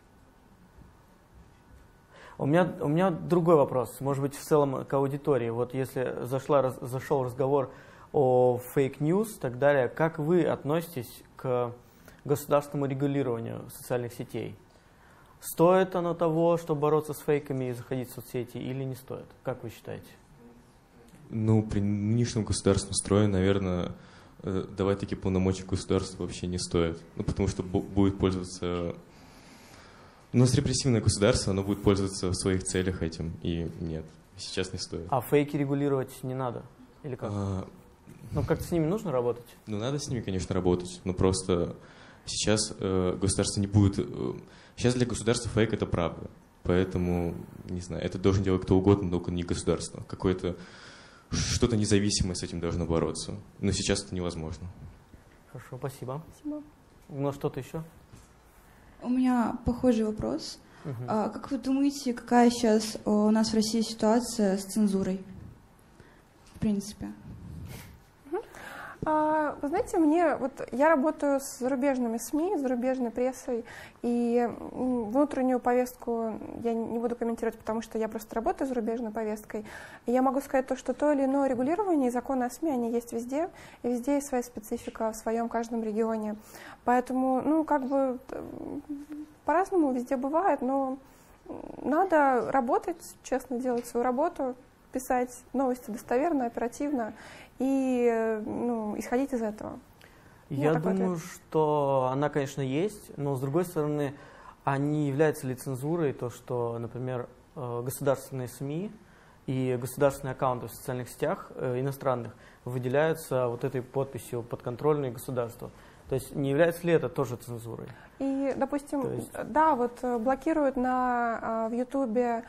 У меня другой вопрос, может быть, в целом к аудитории. Вот если зашел разговор о фейк-ньюс и так далее, как вы относитесь к государственному регулированию социальных сетей? Стоит оно того, чтобы бороться с фейками и заходить в соцсети, или не стоит? Как вы считаете? При нынешнем государственном строе, наверное, давать такие полномочия государству вообще не стоит. Потому что будет пользоваться... У нас репрессивное государство, оно будет пользоваться в своих целях этим, и нет, сейчас не стоит. А фейки регулировать не надо? Или как? Как-то с ними нужно работать? Надо с ними, конечно, работать, но просто сейчас государство не будет... Сейчас для государства фейк — это правда, поэтому, не знаю, это должен делать кто угодно, только не государство. Что-то независимое с этим должно бороться, но сейчас это невозможно. Хорошо, спасибо. Спасибо. Что-то еще? У меня похожий вопрос. Как вы думаете, какая сейчас у нас в России ситуация с цензурой? В принципе. Вы знаете, я работаю с зарубежными СМИ, с зарубежной прессой, и внутреннюю повестку я не буду комментировать, потому что я просто работаю с зарубежной повесткой. И я могу сказать что то или иное регулирование и законы о СМИ, они есть везде, и везде есть своя специфика в своем каждом регионе. Поэтому, по-разному везде бывает, но надо работать, честно делать свою работу, писать новости достоверно, оперативно и исходить из этого. Я думаю, что она, конечно, есть, но, с другой стороны, а не является ли цензурой то, что, например, государственные СМИ и государственные аккаунты в социальных сетях иностранных выделяются вот этой подписью «Подконтрольные государства». То есть не является ли это тоже цензурой? И, допустим, да, вот блокируют в Ютубе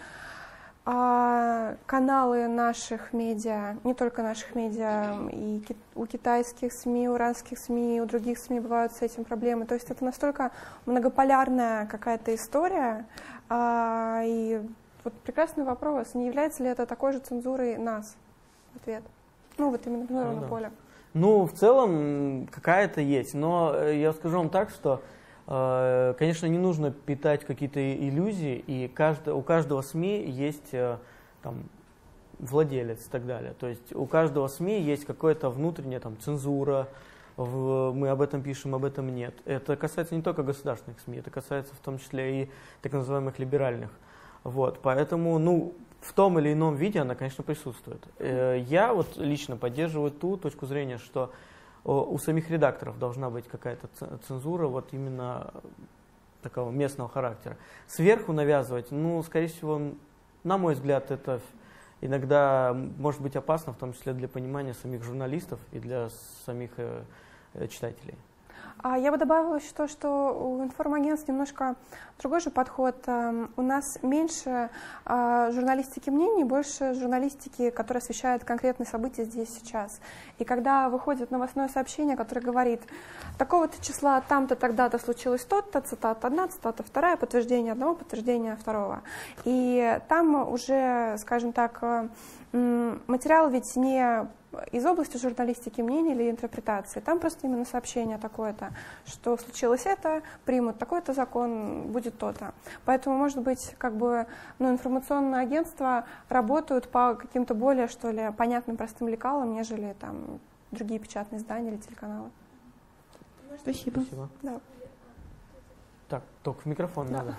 каналы наших медиа, не только наших медиа, и у китайских СМИ, у иранских СМИ, у других СМИ бывают с этим проблемы. То есть это настолько многополярная какая-то история. И вот прекрасный вопрос, не является ли это такой же цензурой нас? Ответ. Ну, вот именно в международном поле. Ну, в целом какая-то есть, но я скажу вам так, что конечно, не нужно питать какие-то иллюзии, и у каждого СМИ есть там, владелец и так далее. То есть у каждого СМИ есть какая-то внутренняя там, цензура, мы об этом пишем, об этом нет. Это касается не только государственных СМИ, это касается в том числе и так называемых либеральных. Вот, поэтому, ну, в том или ином виде она, конечно, присутствует. Я вот лично поддерживаю ту точку зрения, что у самих редакторов должна быть какая-то цензура вот именно такого местного характера. Сверху навязывать, ну, скорее всего, на мой взгляд, это иногда может быть опасно, в том числе для понимания самих журналистов и для самих читателей. Я бы добавила еще то, что у информагентств немножко другой же подход. У нас меньше журналистики мнений, больше журналистики, которая освещает конкретные события здесь сейчас. И когда выходит новостное сообщение, которое говорит, такого-то числа там-то, тогда-то случилось то-то, цитата одна, цитата вторая, подтверждение одного, подтверждение второго. И там уже, скажем так, материал ведь не из области журналистики мнений или интерпретации. Там просто именно сообщение такое-то, что случилось это, примут такой-то закон, будет то-то. Поэтому, может быть, как бы, информационные агентства работают по каким-то более, что ли, понятным, простым лекалам, нежели там другие печатные издания или телеканалы. Спасибо. Да. Так, только в микрофон надо.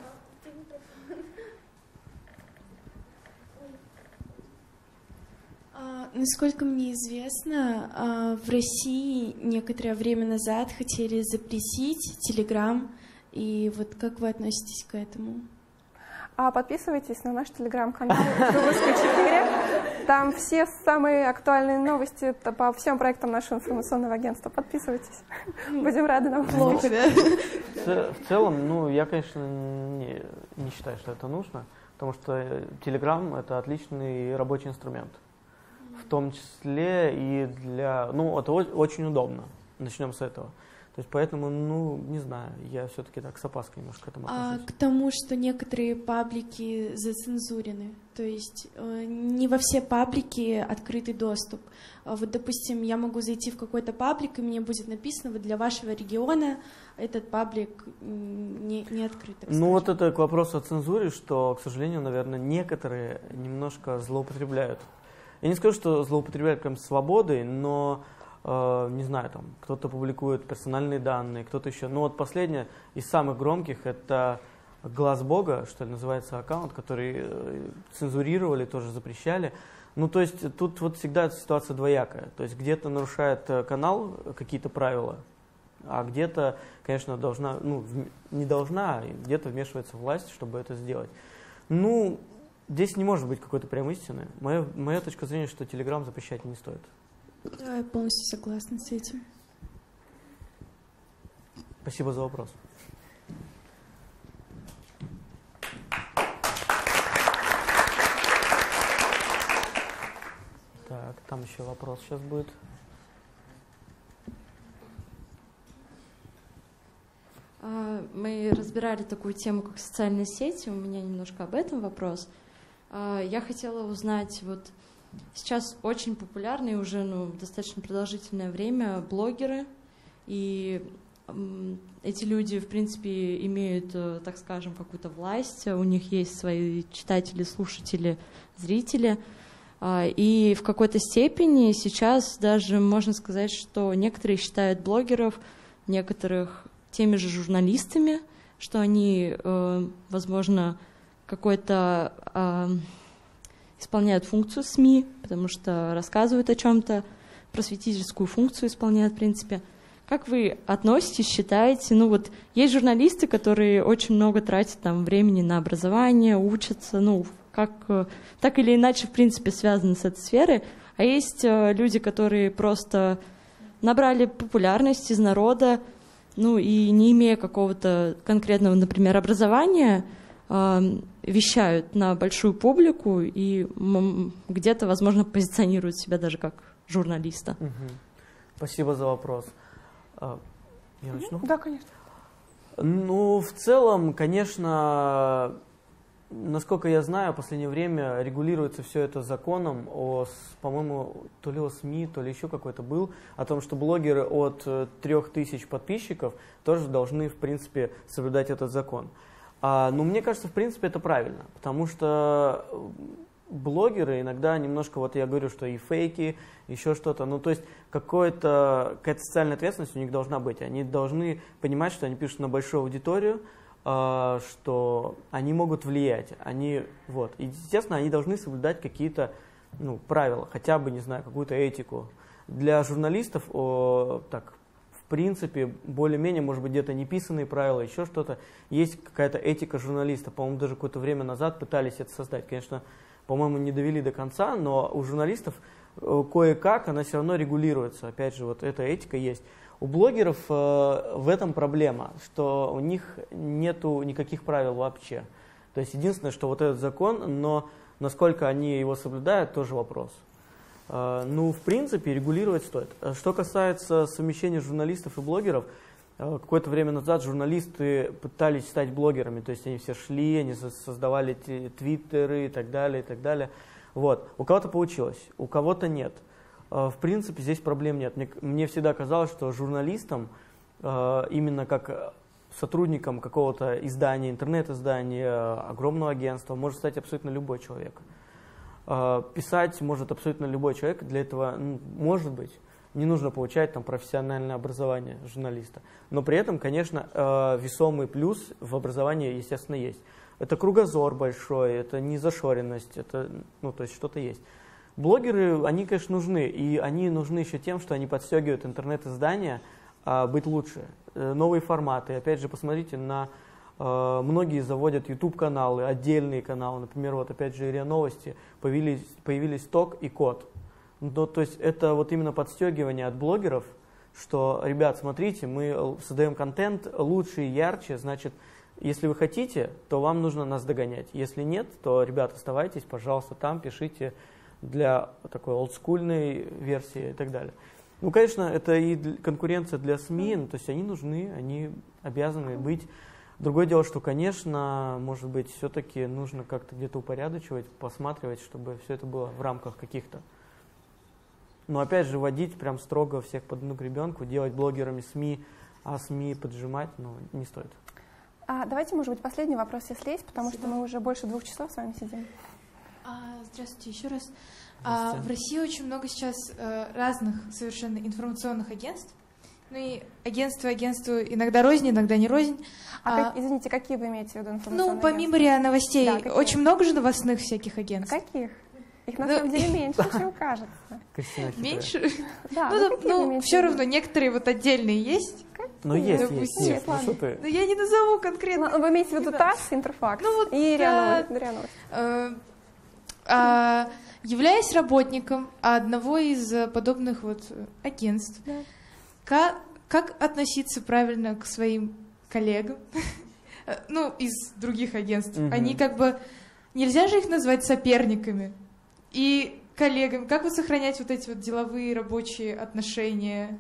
Насколько мне известно, в России некоторое время назад хотели запретить Telegram, и вот как вы относитесь к этому? Подписывайтесь на наш телеграм-канал «Русские 4». Там все самые актуальные новости по всем проектам нашего информационного агентства. Подписывайтесь. Будем рады нам помочь. В целом, ну, я, конечно, не считаю, что это нужно, потому что Telegram — это отличный рабочий инструмент. В том числе и для... Ну, это очень удобно. Начнем с этого. То есть поэтому, ну, не знаю, я все-таки так с опаской немножко к этому отношусь. К тому, что некоторые паблики зацензурены. То есть не во все паблики открытый доступ. Вот, допустим, я могу зайти в какой-то паблик, и мне будет написано, вот для вашего региона этот паблик не открыт. Ну, вот это к вопросу о цензуре, что, к сожалению, наверное, некоторые немножко злоупотребляют. Я не скажу, что злоупотребляют прям свободой, но, не знаю, там, кто-то публикует персональные данные, кто-то еще. Но вот последнее из самых громких — это «Глаз Бога», что ли, называется аккаунт, который цензурировали, тоже запрещали. Ну, то есть тут вот всегда ситуация двоякая. То есть где-то нарушает канал какие-то правила, а где-то, конечно, должна, ну, не должна, а где-то вмешивается власть, чтобы это сделать. Ну, здесь не может быть какой-то прям истины. Моя точка зрения, что Telegram запрещать не стоит. Да, я полностью согласна с этим. Спасибо за вопрос. Так, там еще вопрос сейчас будет. Мы разбирали такую тему, как социальные сети. У меня немножко об этом вопрос. Я хотела узнать, вот сейчас очень популярны уже достаточно продолжительное время блогеры, и эти люди, в принципе, имеют, так скажем, какую-то власть, у них есть свои читатели, слушатели, зрители, и в какой-то степени сейчас даже можно сказать, что некоторые считают блогеров, некоторых теми же журналистами, что они, возможно, какой-то исполняют функцию СМИ, потому что рассказывают о чем-то, просветительскую функцию исполняют, в принципе. Как вы относитесь, считаете? Ну вот есть журналисты, которые очень много тратят там времени на образование, учатся, ну, так или иначе, в принципе, связаны с этой сферой. А есть люди, которые просто набрали популярность из народа, ну и не имея какого-то конкретного, например, образования, вещают на большую публику и где-то, возможно, позиционируют себя даже как журналиста. Спасибо за вопрос. Я начну? Да, конечно. Ну, в целом, конечно, насколько я знаю, в последнее время регулируется все это законом о, по-моему, то ли о СМИ, то ли еще какой-то был, о том, что блогеры от 3000 подписчиков тоже должны, в принципе, соблюдать этот закон. Но мне кажется, в принципе, это правильно, потому что блогеры иногда немножко, вот я говорю, что и фейки, еще что-то, ну то есть какая-то социальная ответственность у них должна быть. Они должны понимать, что они пишут на большую аудиторию, что они могут влиять. И, естественно, они должны соблюдать какие-то правила, хотя бы, не знаю, какую-то этику. Для журналистов, в принципе, более-менее, может быть, где-то неписанные правила, еще что-то. Есть какая-то этика журналиста. По-моему, даже какое-то время назад пытались это создать. Конечно, по-моему, не довели до конца, но у журналистов кое-как она все равно регулируется. Опять же, вот эта этика есть. У блогеров в этом проблема, что у них нету никаких правил вообще. То есть единственное, что вот этот закон, но насколько они его соблюдают, тоже вопрос. В принципе, регулировать стоит. Что касается совмещения журналистов и блогеров, какое-то время назад журналисты пытались стать блогерами, то есть они все шли, они создавали твиттеры и так далее, и так далее. Вот. У кого-то получилось, у кого-то нет. В принципе, здесь проблем нет. Мне всегда казалось, что журналистам, именно как сотрудником какого-то издания, интернет-издания, огромного агентства, может стать абсолютно любой человек. Писать может абсолютно любой человек, для этого, может быть, не нужно получать профессиональное образование журналиста. Но при этом, конечно, весомый плюс в образовании, естественно, есть. Это кругозор большой, это незашоренность, это, то есть что-то есть. Блогеры, они, конечно, нужны, и они нужны еще тем, что они подстегивают интернет-издания быть лучше. Новые форматы, опять же, посмотрите на... Многие заводят YouTube-каналы, отдельные каналы, например, вот опять же РИА Новости, появились ТОК и КОД. То есть это вот именно подстегивание от блогеров, что, ребят, смотрите, мы создаем контент лучше и ярче, значит, если вы хотите, то вам нужно нас догонять. Если нет, то, ребят, оставайтесь, пожалуйста, там, пишите для такой олдскульной версии и так далее. Конечно, это и конкуренция для СМИ, то есть они нужны, они обязаны быть. Другое дело, что, конечно, может быть, все-таки нужно как-то где-то упорядочивать, посматривать, чтобы все это было в рамках каких-то. Но опять же, вводить прям строго всех под одну гребенку, делать блогерами СМИ, а СМИ поджимать, не стоит. Давайте, может быть, последний вопрос, если есть, потому что мы уже больше 2 часов с вами сидим. Здравствуйте еще раз. В России очень много сейчас разных совершенно информационных агентств. И агентство иногда рознь, иногда не рознь. Извините, какие вы имеете в виду информационные помимо РИА Новостей, очень много же новостных всяких агентств. Каких? Их на самом деле меньше, чем кажется. Меньше? Все равно некоторые вот отдельные есть. Есть. Но я не назову конкретно. Вы имеете в виду ТАСС, Интерфакс и РИА Новости? Являясь работником одного из подобных агентств, как относиться правильно к своим коллегам, из других агентств? Они нельзя же их назвать соперниками и коллегами. Как сохранять эти деловые рабочие отношения?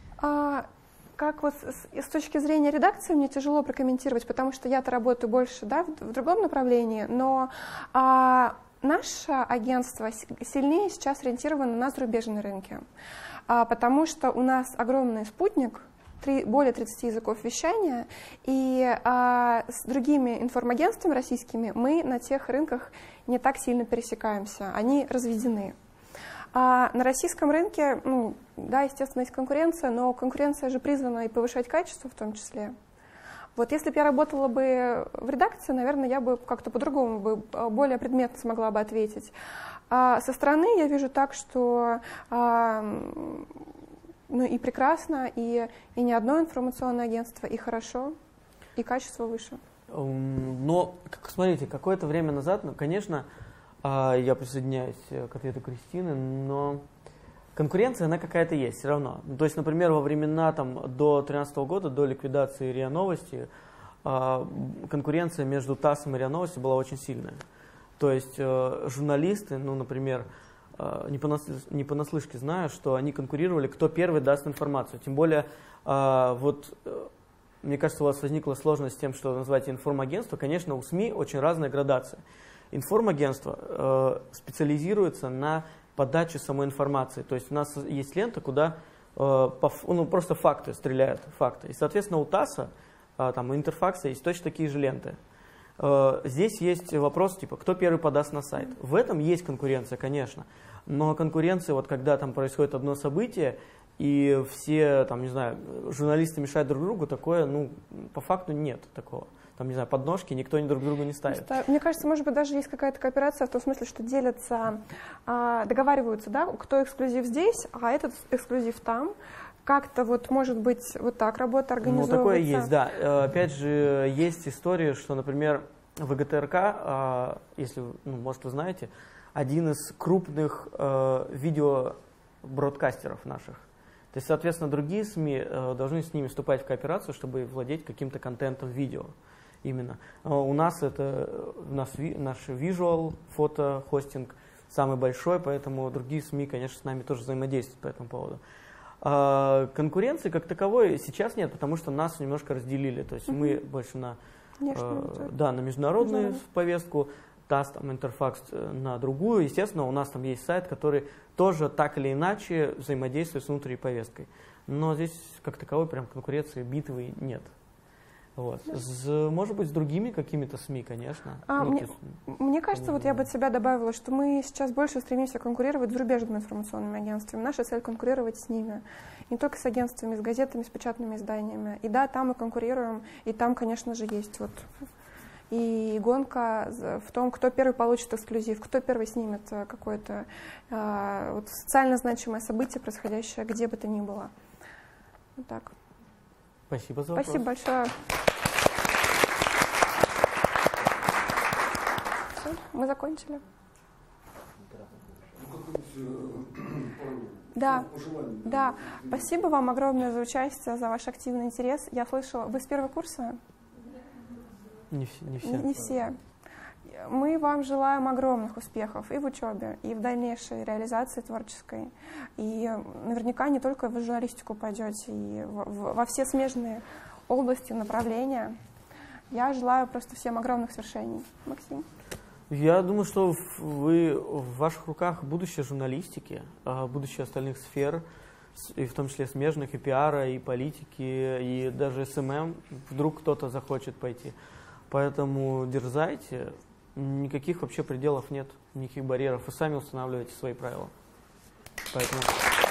Как с точки зрения редакции мне тяжело прокомментировать, потому что я-то работаю больше в другом направлении, но наше агентство сильнее сейчас ориентировано на зарубежные рынки, потому что у нас огромный спутник, более 30 языков вещания, и с другими информагентствами российскими мы на тех рынках не так сильно пересекаемся, они разведены. На российском рынке, естественно, есть конкуренция, но конкуренция же призвана и повышать качество в том числе. Если бы я работала бы в редакции, наверное, я бы как-то по-другому, более предметно смогла бы ответить. Со стороны я вижу так, что и прекрасно, и не одно информационное агентство, и хорошо, и качество выше. Но, смотрите, какое-то время назад, конечно, Я присоединяюсь к ответу Кристины, но конкуренция, она какая-то есть все равно. То есть, например, во времена до 2013 года, до ликвидации РИА Новости, конкуренция между ТАССом и РИА Новости была очень сильная. То есть журналисты, ну, например, не понаслышке знаю, что они конкурировали, кто первый даст информацию. Тем более, мне кажется, у вас возникла сложность с тем, что называете информагентство. Конечно, у СМИ очень разная градация. Информагентство специализируется на подаче самой информации. То есть у нас есть лента, куда просто факты стреляют, факты. И, соответственно, у ТАССа, у Интерфакса есть точно такие же ленты. Здесь есть вопрос, типа, кто первый подаст на сайт. В этом есть конкуренция, конечно. Но конкуренция, вот когда там происходит одно событие, и все, не знаю, журналисты мешают друг другу, такое, по факту нет такого. Не знаю, подножки никто друг другу не ставит. Мне кажется, может быть, даже есть какая-то кооперация в том смысле, что делятся, договариваются, да, кто эксклюзив здесь, а этот эксклюзив там. Как-то может быть вот так работа организовывается? Такое есть, да. Опять же, есть история, что, например, ВГТРК, если, может, вы знаете, один из крупных видеобродкастеров наших. То есть, соответственно, другие СМИ должны с ними вступать в кооперацию, чтобы владеть каким-то контентом видео. Именно. У нас наш визуал, фото-хостинг самый большой, поэтому другие СМИ, конечно, с нами тоже взаимодействуют по этому поводу. Конкуренции как таковой сейчас нет, потому что нас немножко разделили. То есть мы больше на международную повестку, ТАСС, Интерфакс на другую. Естественно, у нас там есть сайт, который тоже так или иначе взаимодействует с внутренней повесткой. Но здесь как таковой прям конкуренции битвы нет. Может быть, с другими какими-то СМИ, конечно. Мне кажется, я бы от себя добавила, что мы сейчас больше стремимся конкурировать с зарубежными информационными агентствами. Наша цель — конкурировать с ними. Не только с агентствами, с газетами, с печатными изданиями. И да, там мы конкурируем, и там, конечно же, есть и гонка в том, кто первый получит эксклюзив, кто первый снимет какое-то социально значимое событие, происходящее где бы то ни было. Вот так. Спасибо за вопрос. Спасибо большое. Все, мы закончили. Да. Спасибо вам огромное за участие, за ваш активный интерес. Я слышала, вы с первого курса? Не все. Мы вам желаем огромных успехов и в учебе, и в дальнейшей реализации творческой. И наверняка не только в журналистику пойдете, и во все смежные области, направления. Я желаю просто всем огромных свершений. Максим? Я думаю, что в ваших руках будущее журналистики, будущее остальных сфер, и в том числе смежных, и пиара, и политики, и даже СММ. Вдруг кто-то захочет пойти. Поэтому дерзайте. Никаких вообще пределов нет, никаких барьеров. Вы сами устанавливаете свои правила. Поэтому...